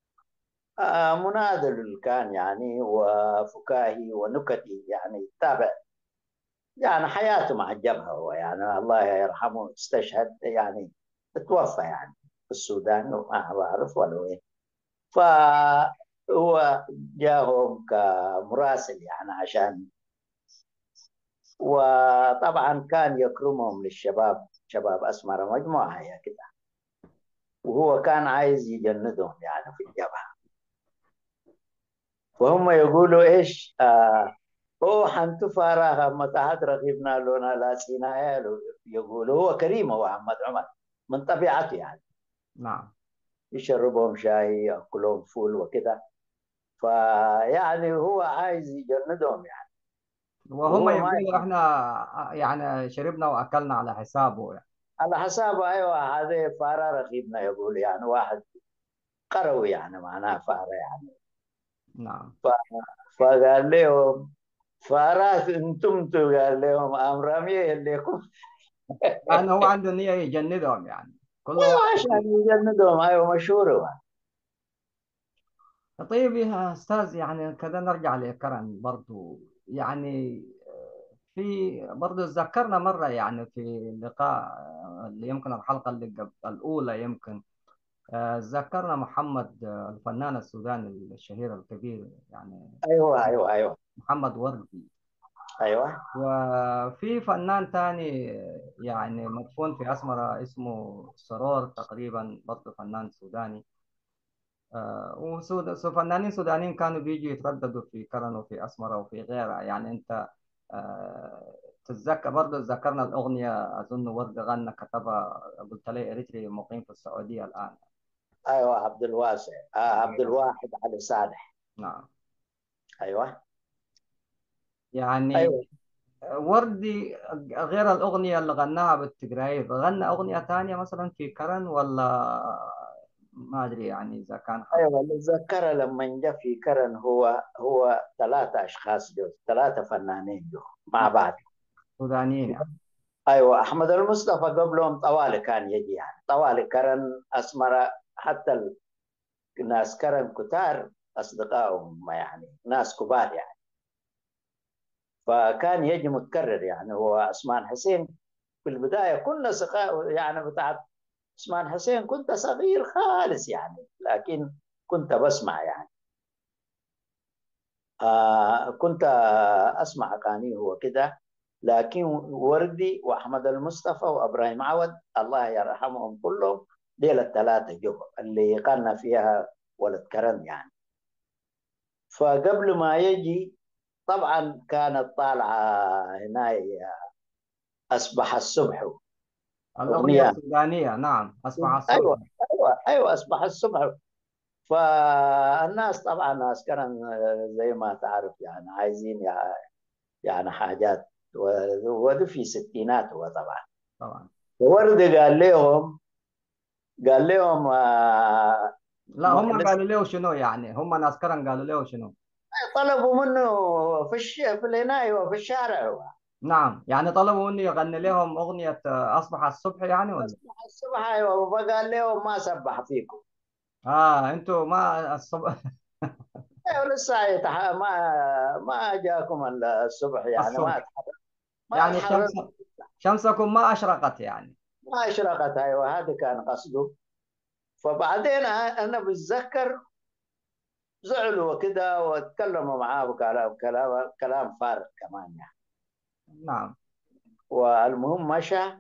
مناضل كان يعني، وفكاهي ونكتي يعني، تابع يعني حياته مع الجبهة هو يعني، الله يرحمه استشهد يعني، توفى يعني في السودان، وما بعرف ولا وين. فهو جاهم كمراسل يعني عشان، وطبعا كان يكرمهم للشباب، شباب أسمر مجموعة هي كده، وهو كان عايز يجندهم يعني في الجبهة. فهم يقولوا إيش هو حنتو فارغ متاحت رغبنا لنا لا سينا، يقولوا هو كريم هو محمد عمر من طبيعته يعني،
نعم.
يشربهم شاي ياكلهم فول وكده. فيعني هو عايز يجندهم يعني،
وهم
وهو ما
يقولوا
يحب.
احنا يعني شربنا واكلنا على حسابه يعني.
على حسابه، ايوه هذا فار رغيبنا يقول يعني، واحد قروي يعني معناه فار يعني.
نعم.
ف... فقال لهم فارات انتم، قال لهم امراميه لكم.
لانه هو عنده نيه يجندهم يعني كل
ايوه
واحد.
عشان يجندهم، ايوه مشهور هو.
طيب يا أستاذ يعني كذا نرجع لكرم برضو يعني. في برضو ذكرنا مرة يعني في اللقاء اللي يمكن الحلقة اللي قبل الأولى يمكن ذكرنا محمد الفنان السوداني الشهير الكبير يعني
ايوه ايوه ايوه
محمد وردي.
ايوه
وفي فنان تاني يعني مدفون في أسمرة اسمه سرور تقريبا، برضو فنان سوداني. وفنانين سودانيين كانوا بيجوا يترددوا في كرن وفي أسمرة وفي غيرها يعني. أنت تتذكر برضه ذكرنا الأغنية أظن ورد غنى كتبها، قلت لي إريتري مقيم في السعودية الآن.
ايوه عبد الواسع، عبد الواحد علي صالح.
نعم.
ايوه
يعني
ايوه
وردي غير الأغنية اللي غناها بالتجرايف غنى أغنية تانية مثلا في كرن ولا ما أدري يعني إذا كان حصل.
ايوه، اللي اتذكره لما جاء في كرن، هو ثلاثة اشخاص جو، ثلاثة فنانين جو مع
نعم.
بعض.
سودانيين يعني.
ايوه احمد المصطفى قبلهم طوالي كان يجي يعني، طوالي كرن اسمر، حتى الناس كرن كتار اصدقائهم يعني، ناس كبار يعني. فكان يجي متكرر يعني، هو عثمان حسين في البدايه كنا اصدقاء يعني، بتاعت عثمان حسين كنت صغير خالص يعني، لكن كنت بسمع يعني، كنت اسمع اغانيه وكده. لكن وردي واحمد المصطفى وابراهيم عوض الله يرحمهم كلهم، ديل الثلاثه جو اللي قالنا فيها ولد كرم يعني. فقبل ما يجي طبعا كانت طالعه هنا اصبح الصبح،
الأغنية
اغنيه.
السودانية نعم أسمع الصبح.
ايوه ايوه اصبح الصبح. فالناس طبعا ناس كان زي ما تعرف يعني عايزين يعني حاجات، وده في ستينات هو طبعا.
طبعا.
ورد قال لهم
لا هم قالوا له شنو يعني، هم ناس كرم قالوا له شنو؟
طلبوا منه في العناية وفي الشارع هو.
نعم يعني طلبوا منه يغني لهم أغنية أصبح الصبح يعني ولا؟
أصبح الصبح أيوة، فقال لهم ما سبح فيكم.
أنتوا ما الصبح.
أيوة لسه ما جاكم الصبح يعني،
الصبح
ما
يعني
تحرر.
شمسكم ما أشرقت يعني.
ما اشرقت، ايوه هذا كان قصده. فبعدين انا بتذكر زعلوا كده واتكلموا معاه كلام فارغ كمان يعني.
نعم.
والمهم مشى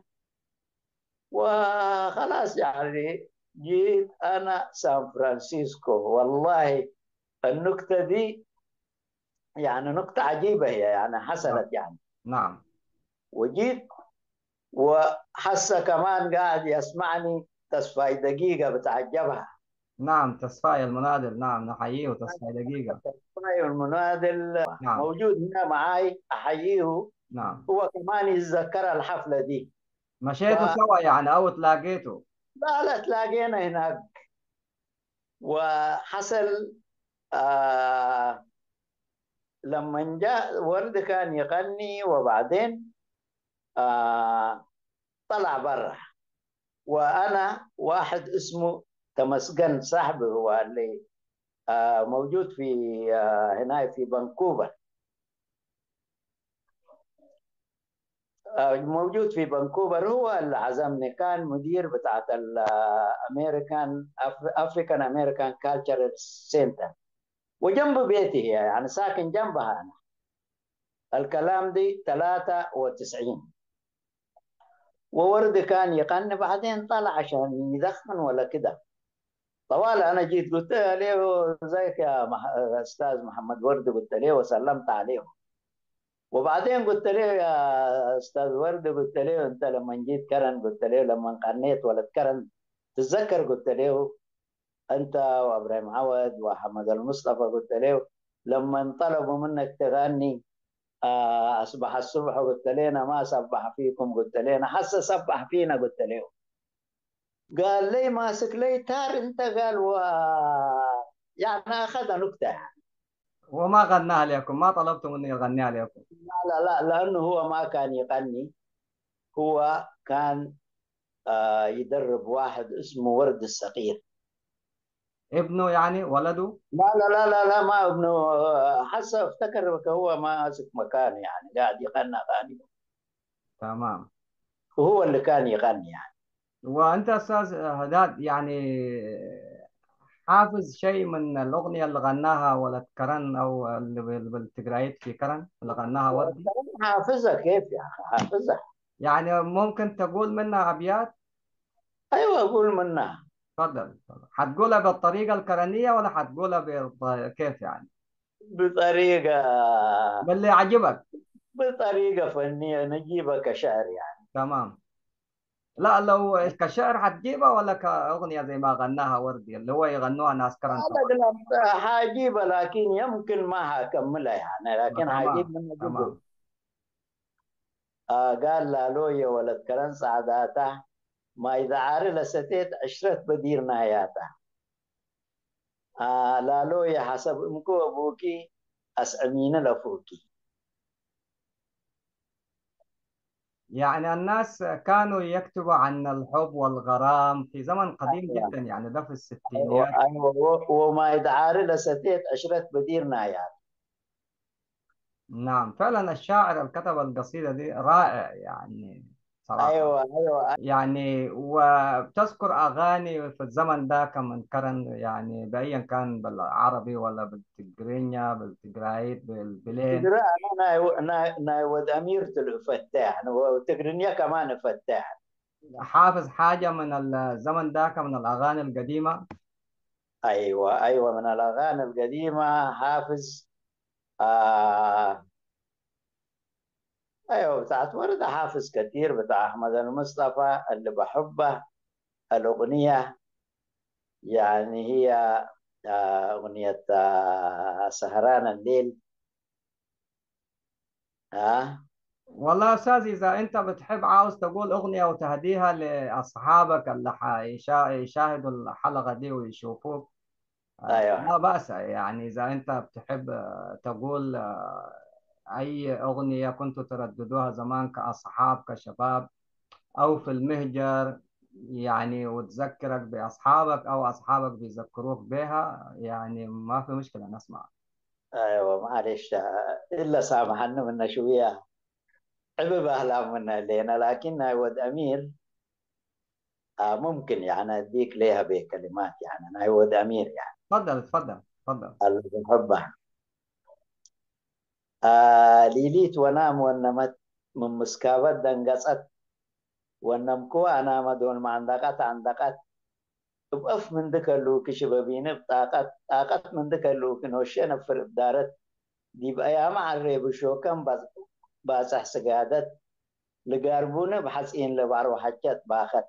وخلاص يعني. جيت انا سان فرانسيسكو، والله النكته دي يعني نكته عجيبه هي يعني
نعم.
حصلت يعني.
نعم.
وجيت وحس كمان قاعد يسمعني تصفى دقيقه بتاع الجبهه.
نعم تصفاي المنادل، نعم نحييه تصفاي دقيقة.
المنادل
نعم.
موجود هنا معاي، احييه.
نعم.
هو كمان يتذكر الحفله دي.
مشيتوا
فلا،
سوا يعني أو تلاقيتوا؟
لا تلاقينا هناك. وحصل آه لما جاء ورد كان يغني، وبعدين آه طلع برا. وانا واحد اسمه تمسجن صاحبي هو اللي موجود في هنا في فانكوفر. موجود في فانكوفر، هو اللي عزمني، كان مدير بتاعت الامريكان افريكان امريكان كالتشر سنتر، وجنب بيتي هي يعني ساكن جنبها انا. الكلام دي 93. وورد كان يغني، بعدين طلع عشان يدخن ولا كده. طوال انا جيت قلت له ازيك يا استاذ محمد ورد، قلت له وسلمت عليه. وبعدين قلت له يا استاذ ورد، قلت له انت لما جيت كرن، قلت له لما غنيت ولد كرن تتذكر، قلت له انت وابراهيم عوض وحمد المصطفى، قلت له لما طلبوا منك تغني اصبح الصبح، قلت لنا ما سبح فيكم، قلت لنا حس سبح فينا، قلت له. قال لي ماسك لي تار انت، قال يعني اخذ نكته.
وما غناها لكم؟ ما طلبتم مني يغنيها لكم؟
لا لانه هو ما كان يغني. هو كان يدرب واحد اسمه ورد الصقير.
ابنه يعني ولده؟
لا ما ابنه. حس افتكر هو ماسك مكان يعني قاعد يغني اغاني،
تمام.
وهو اللي كان يغني يعني.
وأنت أستاذ هداد يعني حافظ شيء من الأغنية اللي غناها ولد كرن أو اللي بالتجرايت في كرن اللي غناها وردي؟
حافظها كيف يا اخي، حافظها.
يعني ممكن تقول منها أبيات؟
ايوه اقول منها.
تفضل تفضل. حتقولها بالطريقة الكرنية ولا حتقولها كيف يعني؟
بطريقه
باللي يعجبك.
بطريقه فنيه نجيبها كشعر يعني.
تمام. لا لو كشعر حتجيبها ولا كأغنية زي ما غناها وردي اللي هو يغنوها ناس كرن طبعا؟
لا حاجيبها، لكن يمكن ما هكملها يعني، لكن
تمام.
حاجيب منها جزء.
تمام.
قال لا لو يا ولد كرن سعاداته، ما إذا عاري لستيت عشرة بدير ناياته. لا لو يا حسب امكو ابوكي اسأمين لفوكي.
يعني الناس كانوا يكتبوا عن الحب والغرام في زمن قديم
ايوه
جدا، يعني ده في
ايوه
الستينيات.
ايوه، وما إذا عاري لستيت عشرة بدير نايات.
نعم فعلا الشاعر اللي كتب القصيدة دي رائع يعني صراحة.
ايوه ايوه
يعني وبتذكر أغاني في الزمن ده كمن كان يعني بأيا كان بالعربي ولا بالتجرينيا بالتجرايت بالبلين.
تقرا. انا ود امير فتاح، وتقرنيا كمان فتاح.
حافظ حاجة من الزمن ده من الأغاني القديمة؟
ايوه من الاغاني القديمه حافظ. آه ايوه بتاعت ورده حافظ كثير، بتاع احمد المصطفى اللي بحبه. الاغنيه يعني هي أغنية سهران الليل. ها.
والله يا أستاذ إذا أنت بتحب عاوز تقول أغنية وتهديها لأصحابك اللي يشاهدوا الحلقة دي ويشوفوك،
أيوه
لا بأس يعني. إذا أنت بتحب تقول أي أغنية كنتوا ترددوها زمان كأصحاب كشباب أو في المهجر يعني، وتذكرك بأصحابك أو أصحابك بيذكروك بها، يعني ما في مشكلة نسمع.
ايوه معلش، الا سامحنا منا شويه، حبيب اهلا منا لينا، لكن ود امير ممكن يعني اديك ليها بكلمات، يعني انا ود امير يعني
اتفضل اتفضل اتفضل.
اللي بنحبها. ليليت ونام ونمت من مسكابات دنقصت، ونمكو انا مدون ما عندقت بأف من ذكر لوك شبابين طاقت من ذكر لوك نوشينا في الدارت دي بأيام عرب شوكم بس سقادت لقاربونا بحسين لبارو حجت باخت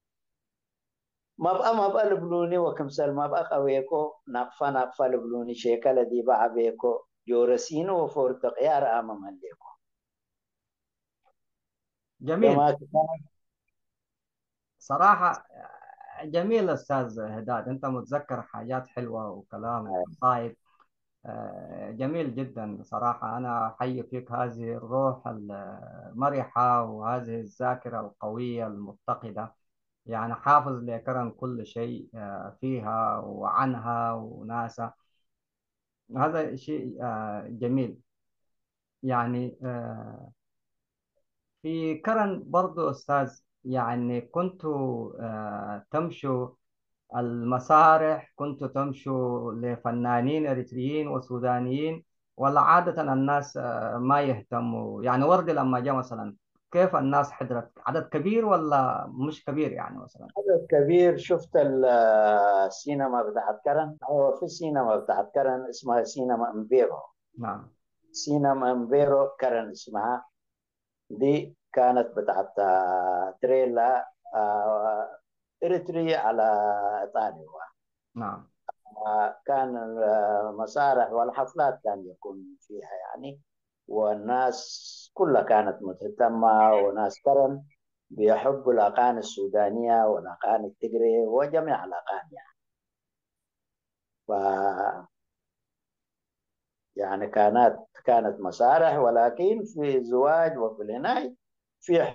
ما بقى لبلوني وكمسل ما بقى قويكو نقفة لبلوني شيكا دي بقى بيكو جورسينو وفورتق يا رأم مليكو
جميل.
كما كان.
صراحة جميل أستاذ هداد، أنت متذكر حاجات حلوة وكلام وقصائد. جميل جدا صراحة. أنا أحيي فيك هذه الروح المرحة وهذه الذاكرة القوية المتقدة. يعني حافظ لكرم كل شيء فيها وعنها وناسا. هذا شيء جميل. يعني في كرن برضو أستاذ، يعني كنت تمشوا المسارح، كنت تمشوا لفنانين إريتريين وسودانيين، ولا عادة الناس ما يهتموا؟ يعني وردي لما جاء مثلا، كيف الناس حضرت؟ عدد كبير ولا مش كبير يعني مثلا؟
عدد كبير. شفت السينما بتاعت كرن؟ هو في سينما بتاعت كرن اسمها سينما امبيرو.
نعم.
سينما امبيرو كرن اسمها. دي كانت بتاعت تريلا إريتري على إيطاليا.
نعم.
كان المسارح والحفلات كان يكون فيها يعني، والناس كلها كانت مهتمة، وناس كرم بيحبوا الأغاني السودانية والأغاني التجري وجميع الأغاني يعني. ف يعني كانت مسارح، ولكن في الزواج وفي الهناي في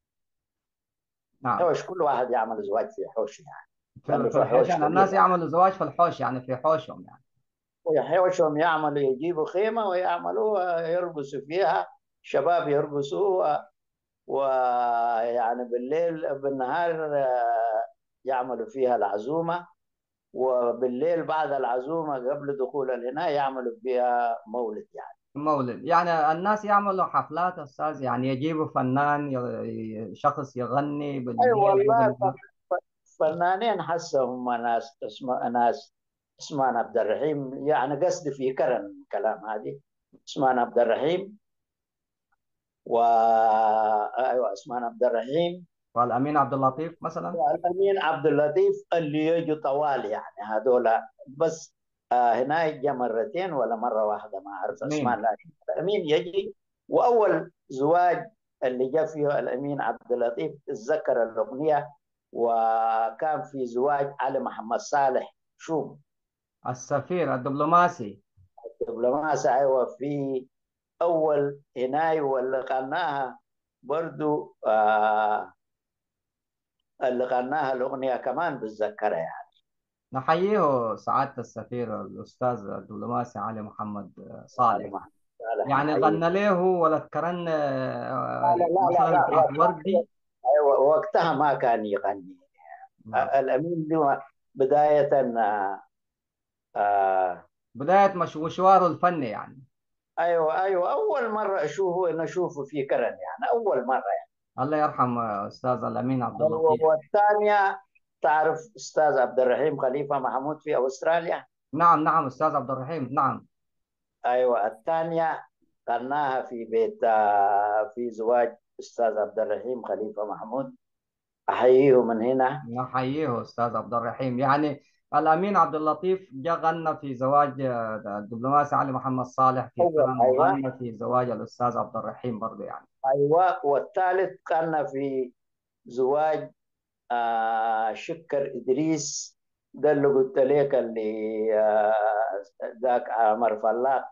نعم.
حوش، كل واحد يعمل زواج في حوش يعني،
في
لأنه
في
في
الحوش،
حوش
يعني
كبير
الناس
يعني.
يعملوا زواج في الحوش، يعني في حوشهم يعني.
وحوشهم يعملوا، يجيبوا خيمة ويعملوا يرقصوا فيها، شباب يرقصوا، ويعني بالليل بالنهار يعملوا فيها العزومة، وبالليل بعد العزومة قبل دخول الإناء يعملوا فيها مولد يعني.
مولد، يعني الناس يعملوا حفلات أستاذ، يعني يجيبوا فنان شخص يغني
أي أيوة
بالليل
والله.
قبل.
فنانين حسه هم ناس اسمان عبد الرحيم، يعني قصدي في كرم كلام هذه اسمان عبد الرحيم، و ايوه اسمان عبد الرحيم
والأمين عبد اللطيف مثلا.
والامين عبد اللطيف اللي يجوا طوال يعني هذول. بس هنا يجي مرتين ولا مره واحده ما اعرف اسماء،
اثنين.
لكن الامين يجي. واول زواج اللي جاء فيه الامين عبد اللطيف تتذكر الاغنيه، وكان في زواج علي محمد صالح شوم
السفير الدبلوماسي.
دبلوماسي. ايوه في اول هناي واللي غناها برضو اللي غناها الاغنيه كمان بتذكرها يعني.
نحييه سعادة السفير الأستاذ الدبلوماسي علي محمد
علي
صالح.
محمد صالح
يعني
نحييه.
غنى له ولا تكرن
لا
مثلا في وردي؟
أيوة وقتها ما كان يغني.
نعم.
الامين له بدايه آه
بداية مشواره الفني يعني.
ايوه اول مره نشوفه في كرن يعني، اول مره يعني.
الله يرحم أستاذ الأمين عبد
أيوة.
اللطيف.
والثانيه تعرف استاذ عبد الرحيم خليفه محمود في استراليا؟
نعم نعم، أستاذ عبد الرحيم، نعم.
ايوه الثانيه غناها في بيت في زواج استاذ عبد الرحيم خليفه محمود، احييه من هنا.
نحييه أستاذ عبد الرحيم. يعني الأمين عبد اللطيف جاء غنى في زواج الدبلوماسي علي محمد صالح في
اول
كرم،
ايوه
وغنى في زواج الأستاذ عبد الرحيم برضه يعني.
ايوه. والثالث كان في زواج شكر ادريس، ده اللي قلت لك اللي ذاك عمر فلاق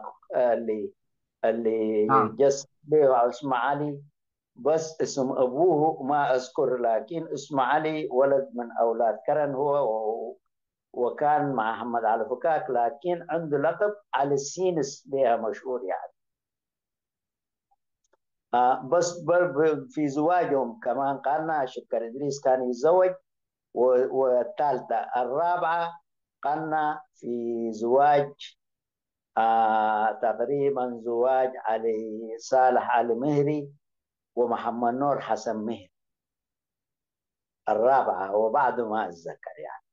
اللي
نعم.
جس به اسمه علي، بس اسم ابوه ما اذكر، لكن اسمه علي ولد من اولاد كرن هو وكان مع محمد علي فكاك، لكن عنده لقب علي السينس بها مشهور يعني. بس في زواجهم كمان قالنا شكر إدريس كان يتزوج، والثالثة الرابعة قالنا في زواج تقريبا زواج علي صالح علي مهري ومحمد نور حسن مهري، الرابعة وبعد ما أتذكر يعني.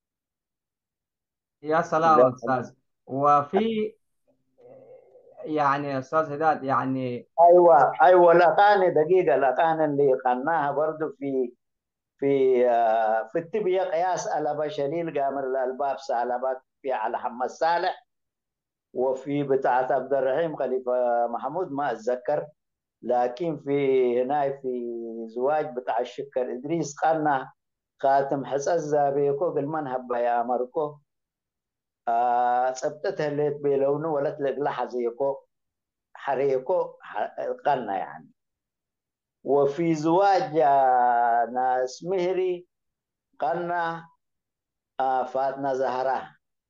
يا سلام أستاذ. وفي يعني يا أستاذ هداد يعني.
ايوه الاغاني دقيقه، الاغاني اللي غناها برضو في التبيه قياس على بشليل قامر الالباب سالبك في على محمد صالح، وفي بتاعه عبد الرحيم خليفه محمود ما اتذكر، لكن في هنا في زواج بتاع الشكر ادريس قالنا خاتم حساس بيكو المنهب يا مركو، ثبتتها اللي بلونه ولا تلقى لها زيكو حريكو قالنا يعني. وفي زواج ناس مهري قالنا فاتنة زهرة.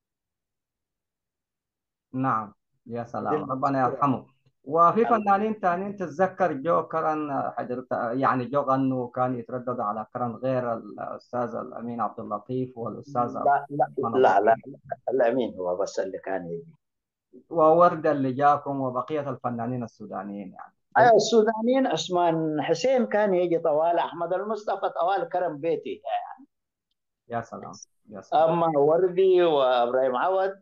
نعم. يا
دي
سلام، ربنا
المشهورة.
يرحمه. وفي فنانين تانيين تتذكر جو كرن حضرت يعني جو غنوا كان يتردد على كرن غير الأستاذ الأمين عبد اللطيف والأستاذ عبد
لا لا
الرحمن أبو
لا لا,
عيد
الأمين هو بس اللي كان يجي.
ووردة اللي جاكم وبقية الفنانين السودانيين يعني.
أيوة السودانيين عثمان حسين كان يجي طوال، أحمد المصطفى طوال كرم بيتي.
يا سلام. يا سلام.
أما وردي وإبراهيم عوض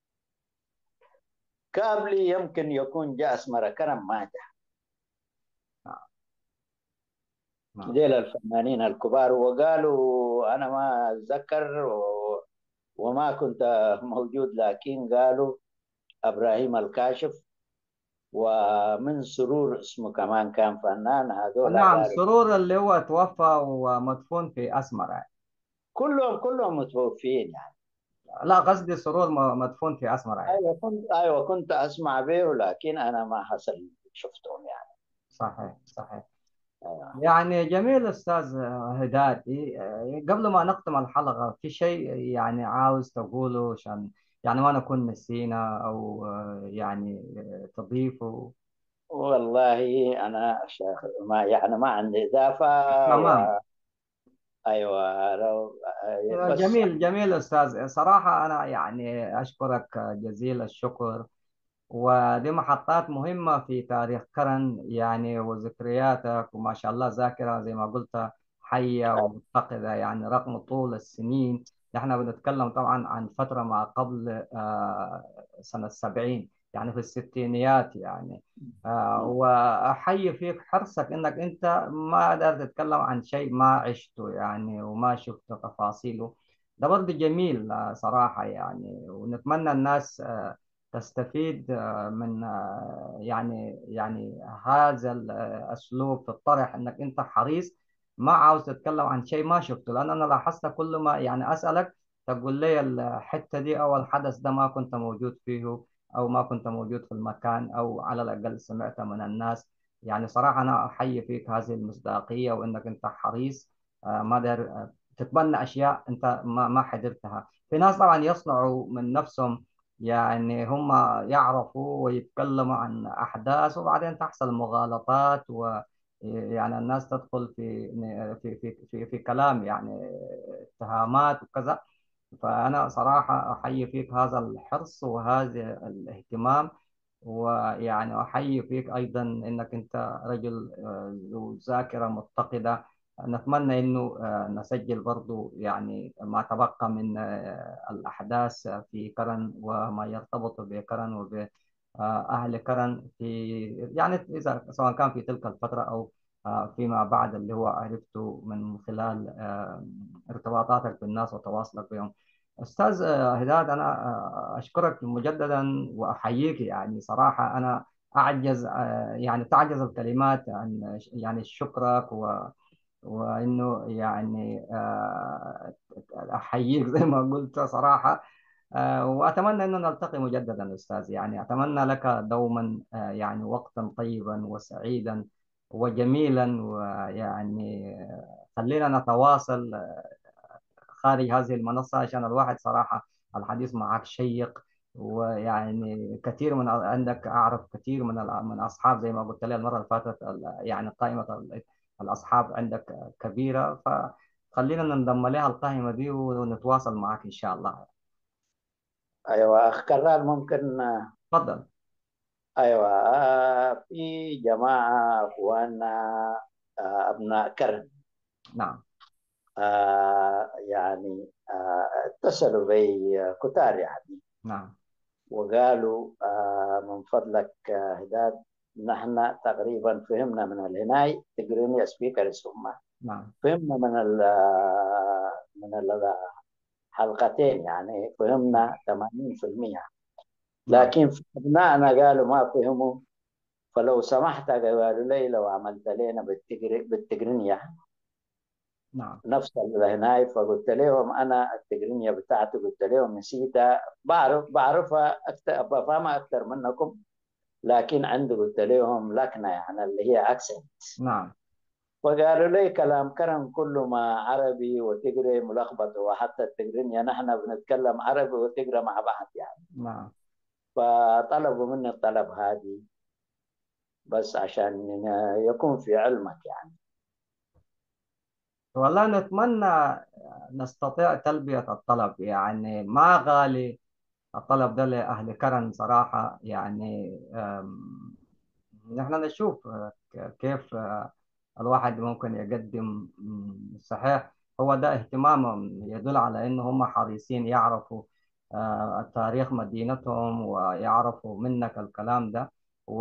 كابلي يمكن يكون جاء أسمر كرم ما جاء.
نعم. نعم.
ديل الفنانين الكبار، وقالوا أنا ما أتذكر وما كنت موجود، لكن قالوا ابراهيم الكاشف ومن سرور اسمه كمان كان فنان، هذول
نعم،
قالوا
سرور اللي هو توفى ومدفون في أسمر يعني.
كلهم متوفين يعني.
لا، قصدي سرور مدفون في أسمر يعني.
ايوه كنت اسمع به، لكن انا ما حصل شفتهم يعني.
صحيح صحيح.
أيوة.
يعني جميل أستاذ هداتي. قبل ما نختم الحلقة، في شيء يعني عاوز تقوله عشان يعني ما نكون نسينا أو يعني تضيفه؟
والله انا شيخ ما يعني ما عندي اضافه.
تمام.
ايوه لو بس.
جميل جميل أستاذ، صراحة أنا يعني أشكرك جزيل الشكر. ودي محطات مهمة في تاريخ كرن يعني، وذكرياتك وما شاء الله ذاكرة زي ما قلت حية ومتقدة يعني رغم طول السنين. نحن بنتكلم طبعا عن فترة ما قبل سنة 70 يعني في الستينيات يعني. وأحيي فيك حرصك إنك أنت ما قدرت تتكلم عن شيء ما عشته يعني وما شفت تفاصيله. ده برضه جميل صراحة يعني. ونتمنى الناس تستفيد من يعني هذا الاسلوب في الطرح، انك انت حريص ما عاوز تتكلم عن شيء ما شفته. لان انا لاحظت كل ما يعني اسالك تقول لي الحته دي او الحدث ده ما كنت موجود فيه، او ما كنت موجود في المكان، او على الاقل سمعت من الناس. يعني صراحه انا احيي فيك هذه المصداقيه، وانك انت حريص ما دار تتبنى اشياء انت ما حضرتها. في ناس طبعا يصنعوا من نفسهم يعني هم يعرفوا ويتكلموا عن أحداث وبعدين تحصل مغالطات، ويعني الناس تدخل في كلام يعني اتهامات وكذا. فأنا صراحة أحيي فيك هذا الحرص وهذا الاهتمام. ويعني أحيي فيك أيضا أنك أنت رجل ذو ذاكرة متقدة. نتمنى أنه نسجل برضو يعني ما تبقى من الأحداث في كرن وما يرتبط بكرن وبأهل كرن في يعني إذا سواء كان في تلك الفترة أو فيما بعد اللي هو عرفته من خلال ارتباطاتك بالناس وتواصلك بهم. أستاذ هداد، أنا أشكرك مجددا وأحييك يعني. صراحة أنا أعجز يعني تعجز الكلمات عن يعني شكرك وإنه يعني أحييك زي ما قلت صراحة. وأتمنى أنه نلتقي مجددا أستاذ. يعني أتمنى لك دوما يعني وقتا طيبا وسعيدا وجميلا. ويعني خلينا نتواصل خارج هذه المنصة، عشان الواحد صراحة الحديث معك شيق. ويعني كثير من عندك، أعرف كثير من أصحاب زي ما قلت لي المرة اللي فاتت، يعني قائمة الأصحاب عندك كبيرة، فخلينا ننضم لها القائمة دي ونتواصل معك إن شاء الله.
أيوة أخ كرار ممكن
تفضل.
أيوة في جماعة أخواننا أبناء كرن
نعم.
يعني اتصلوا بي كتار يعني،
نعم.
وقالوا من فضلك هداد، نحن تقريبا فهمنا من الهناي تقريني سبيكرز هم،
نعم.
فهمنا من الحلقتين يعني
نعم.
فهمنا 80%،
نعم.
لكن في أبنائنا قالوا ما فهموا. فلو سمحت قالوا لي لو عملت لنا بالتقرينية
نعم.
نفس اللي هناي. فقلت لهم انا التقنيه بتاعتي قلت لهم نسيتها، بعرفها اكثر بفهمها اكثر منكم، لكن عندي قلت لهم لكنه يعني اللي هي اكسنت.
نعم.
فقالوا لي كلام كرم كله ما عربي وتقري ملخبط، وحتى التقرينيا نحن بنتكلم عربي وتقرا مع بعض يعني.
نعم.
فطلبوا مني الطلب هذه بس عشان يكون في علمك يعني.
والله نتمنى نستطيع تلبية الطلب، يعني ما غالي الطلب ده لأهل كرم صراحة. يعني نحن نشوف كيف الواحد ممكن يقدم. صحيح، هو ده اهتمامهم يدل على إن هم حريصين يعرفوا تاريخ مدينتهم ويعرفوا منك الكلام ده.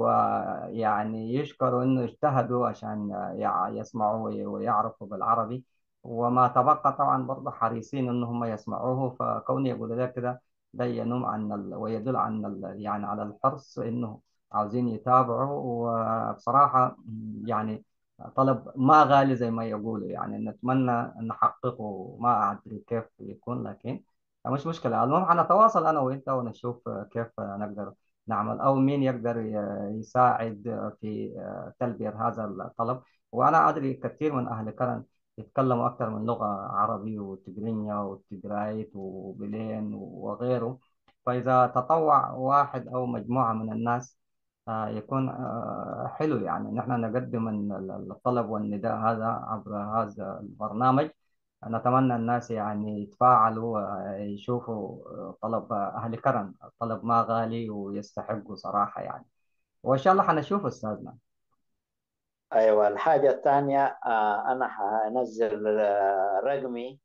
ويعني يشكروا إنه اجتهدوا عشان يسمعوا ويعرفوا بالعربي. وما تبقى طبعا برضه حريصين إن هم يسمعوه، فكوني يقولوا لك كده ده ينم عن ويدل عن يعني على الحرص إنه عاوزين يتابعوا. وبصراحة يعني طلب ما غالي زي ما يقولوا، يعني نتمنى أن نحققه. ما أدري كيف يكون، لكن مش مشكلة. المهم حنتواصل أنا وأنت ونشوف كيف نقدر نعمل، أو مين يقدر يساعد في تلبية هذا الطلب. وأنا أدري كثير من أهل كرن يتكلموا أكثر من لغة، عربي وتجرينيا وتجرايت وبلين وغيره. فإذا تطوع واحد أو مجموعة من الناس يكون حلو. يعني نحن نقدم الطلب والنداء هذا عبر هذا البرنامج. نتمنى الناس يعني يتفاعلوا يشوفوا طلب أهل كرم. الطلب ما غالي ويستحقوا صراحة يعني. وإن شاء الله حنشوف أستاذنا.
ايوه الحاجه الثانيه انا حنزل رقمي،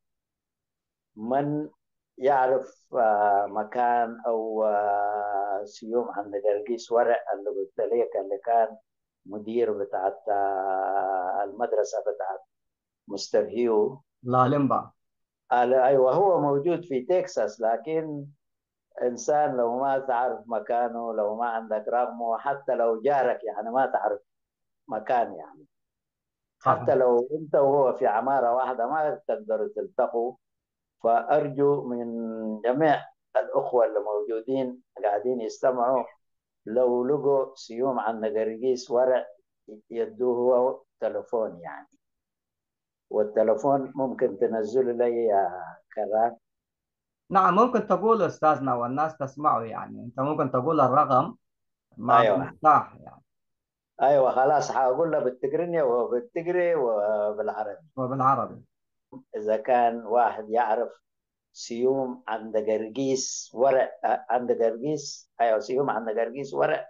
من يعرف مكان او سيوم عند قرقيس ورع اللي قلت لك اللي كان مدير بتاعت المدرسه بتاعت مستر هيو.
لا لمبا.
ايوه هو موجود في تكساس، لكن انسان لو ما تعرف مكانه، لو ما عندك رقمه، حتى لو جارك يعني ما تعرف مكان يعني،
صحيح.
حتى لو انت وهو في عماره واحده ما تقدروا تلتقوا. فأرجو من جميع الأخوة اللي موجودين قاعدين يستمعوا، لو لقوا سيوم عن قرقيس ورع يدوه هو تلفون يعني، والتلفون ممكن تنزله لي يا كرام.
نعم، ممكن تقول أستاذنا والناس تسمعه. يعني أنت ممكن تقول الرقم مع
أيوة
المفتاح يعني.
أيوة خلاص هقول له بالتقرينيا وبالتقري وبالعربي.
وبالعربي.
إذا كان واحد يعرف سيوم عند قرقيس ورع عند قرقيس، أيوة سيوم عند قرقيس ورع،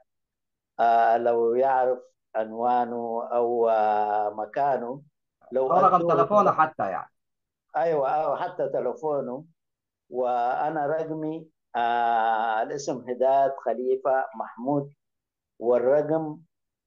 لو يعرف عنوانه أو مكانه، لو
أو رقم
أدوه
تلفونه حتى يعني.
أيوة أو حتى تلفونه. وأنا رقمي الاسم هداد خليفة محمود، والرقم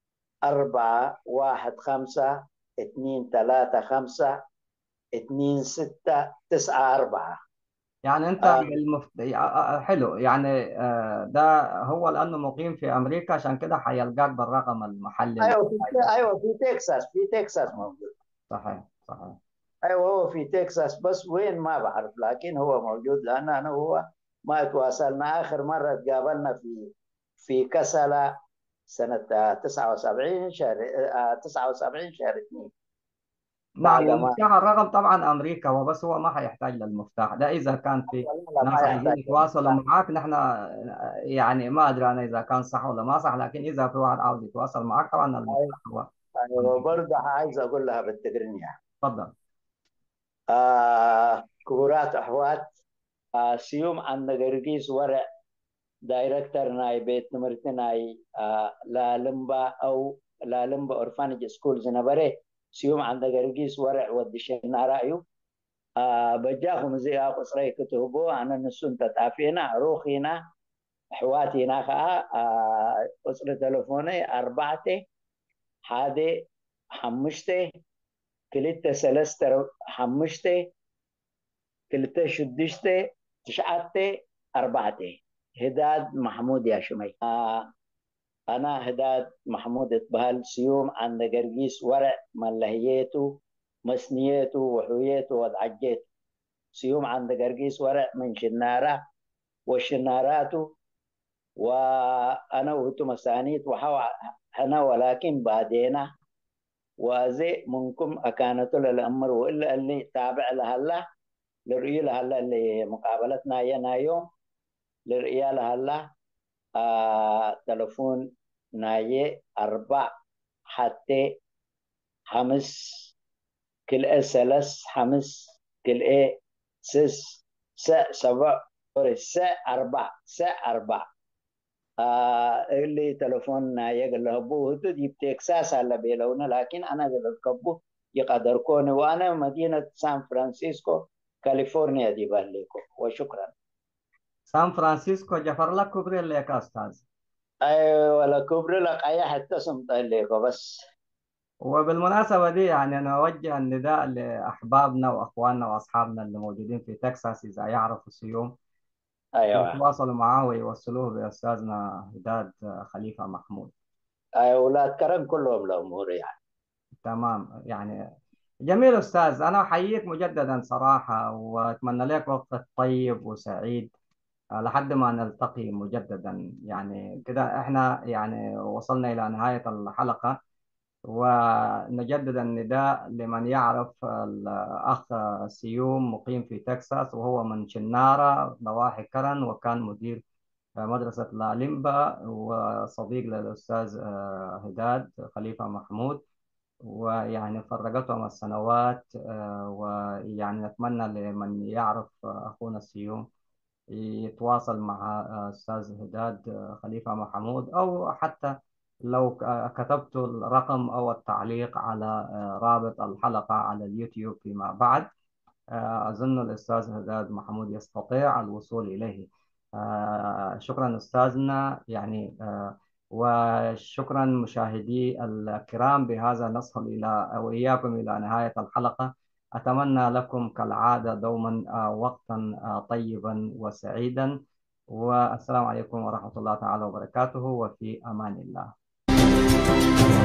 415 235 2694.
يعني انت حلو يعني. ده هو لانه مقيم في امريكا، عشان كده حيلقاك بالرقم المحلي
أيوة
بتاعي.
أيوة في تكساس، في تكساس موجود.
صحيح. صحيح.
ايوه هو في تكساس بس وين ما بعرف، لكن هو موجود لان انا وهو ما تواصلنا. اخر مره تقابلنا في كسلة سنه 79 شهر 79 شهر 2.
نعم،
بعد ما
ومفتاح الرقم طبعا أمريكا وبس، هو ما حيحتاج للمفتاح ده إذا كان في
لا
ناس
ما
عايزين
يحتاج
يتواصلوا
للمفتاح.
معاك. نحن يعني ما أدري أنا إذا كان صح ولا ما صح، لكن إذا في واحد عاوز يتواصل معاك طبعا المفتاح هو أمريكا.
وبرضه عايز اقول لها بالتقرنية
تفضل.
كبرات احوات سيوم عند قرقيس ورع دايركتور ناي بيت نمرتناي لا لمبا او لا لمبا اورفانج سكول زنبري سيوم عند قرقيس ورع ودشنا رايو بجاهم زي قصري كتبوا انا نسون تتعافينا روخينا حواتينا خا قصر تلفوني أربعة حادي حمشتي كلتا سلستر حمشتي كلتا شدشتي تشعتي أربعة هداد محمود يا شمي أنا هداد محمود إطبال سيوم عند قرقيس ورع ملهيته مسنيته وحويته ودعجيته سيوم عند قرقيس ورع من شنارة وشناراته وأنا وهتو مسانيت وحوا أنا ولكن بعدين وزي منكم أكانت للأمر وإلا اللي تابع لها الله لرؤية لها الله اللي مقابلتنا ينا يوم لرؤية لها الله تلفون ناية أربع حتى خمس كل سلس خمس كل سس سبع أربع أربع اللي تلفون يقول له ابوه تجيب تكساس على بيلونا لكن انا قلت كبو يقدر كوني وانا مدينه سان فرانسيسكو كاليفورنيا دي باليكو وشكرا.
سان فرانسيسكو جفر لك كبري لك أستاذ.
اي ولا كبر لك اي حتى سمت ليكو بس.
وبالمناسبة دي يعني أنا أوجه النداء لأحبابنا وأخواننا وأصحابنا اللي موجودين في تكساس، إذا يعرفوا سيوم
ايوه
يتواصلوا معاه ويوصلوه بأستاذنا هداد خليفة محمود.
اي اولاد كرم كلهم الامور يعني.
تمام يعني. جميل أستاذ، أنا أحييك مجددا صراحة، وأتمنى لك وقت طيب وسعيد لحد ما نلتقي مجددا. يعني كده إحنا يعني وصلنا إلى نهاية الحلقة، ونجدد النداء لمن يعرف الأخ سيوم مقيم في تكساس، وهو من شنارة ضواحي كرن، وكان مدير مدرسة لاليمبا، وصديق للأستاذ هداد خليفة محمود. ويعني فرقتهم السنوات، ويعني نتمنى لمن يعرف أخونا السيوم يتواصل مع أستاذ هداد خليفة محمود، أو حتى لو كتبت الرقم أو التعليق على رابط الحلقة على اليوتيوب فيما بعد، أظن الأستاذ هداد محمود يستطيع الوصول إليه. شكرا أستاذنا يعني. وشكرا مشاهدي الكرام، بهذا نصل إلى وإياكم إلى نهاية الحلقة. أتمنى لكم كالعادة دوما وقتا طيبا وسعيدا، والسلام عليكم ورحمة الله تعالى وبركاته، وفي أمان الله.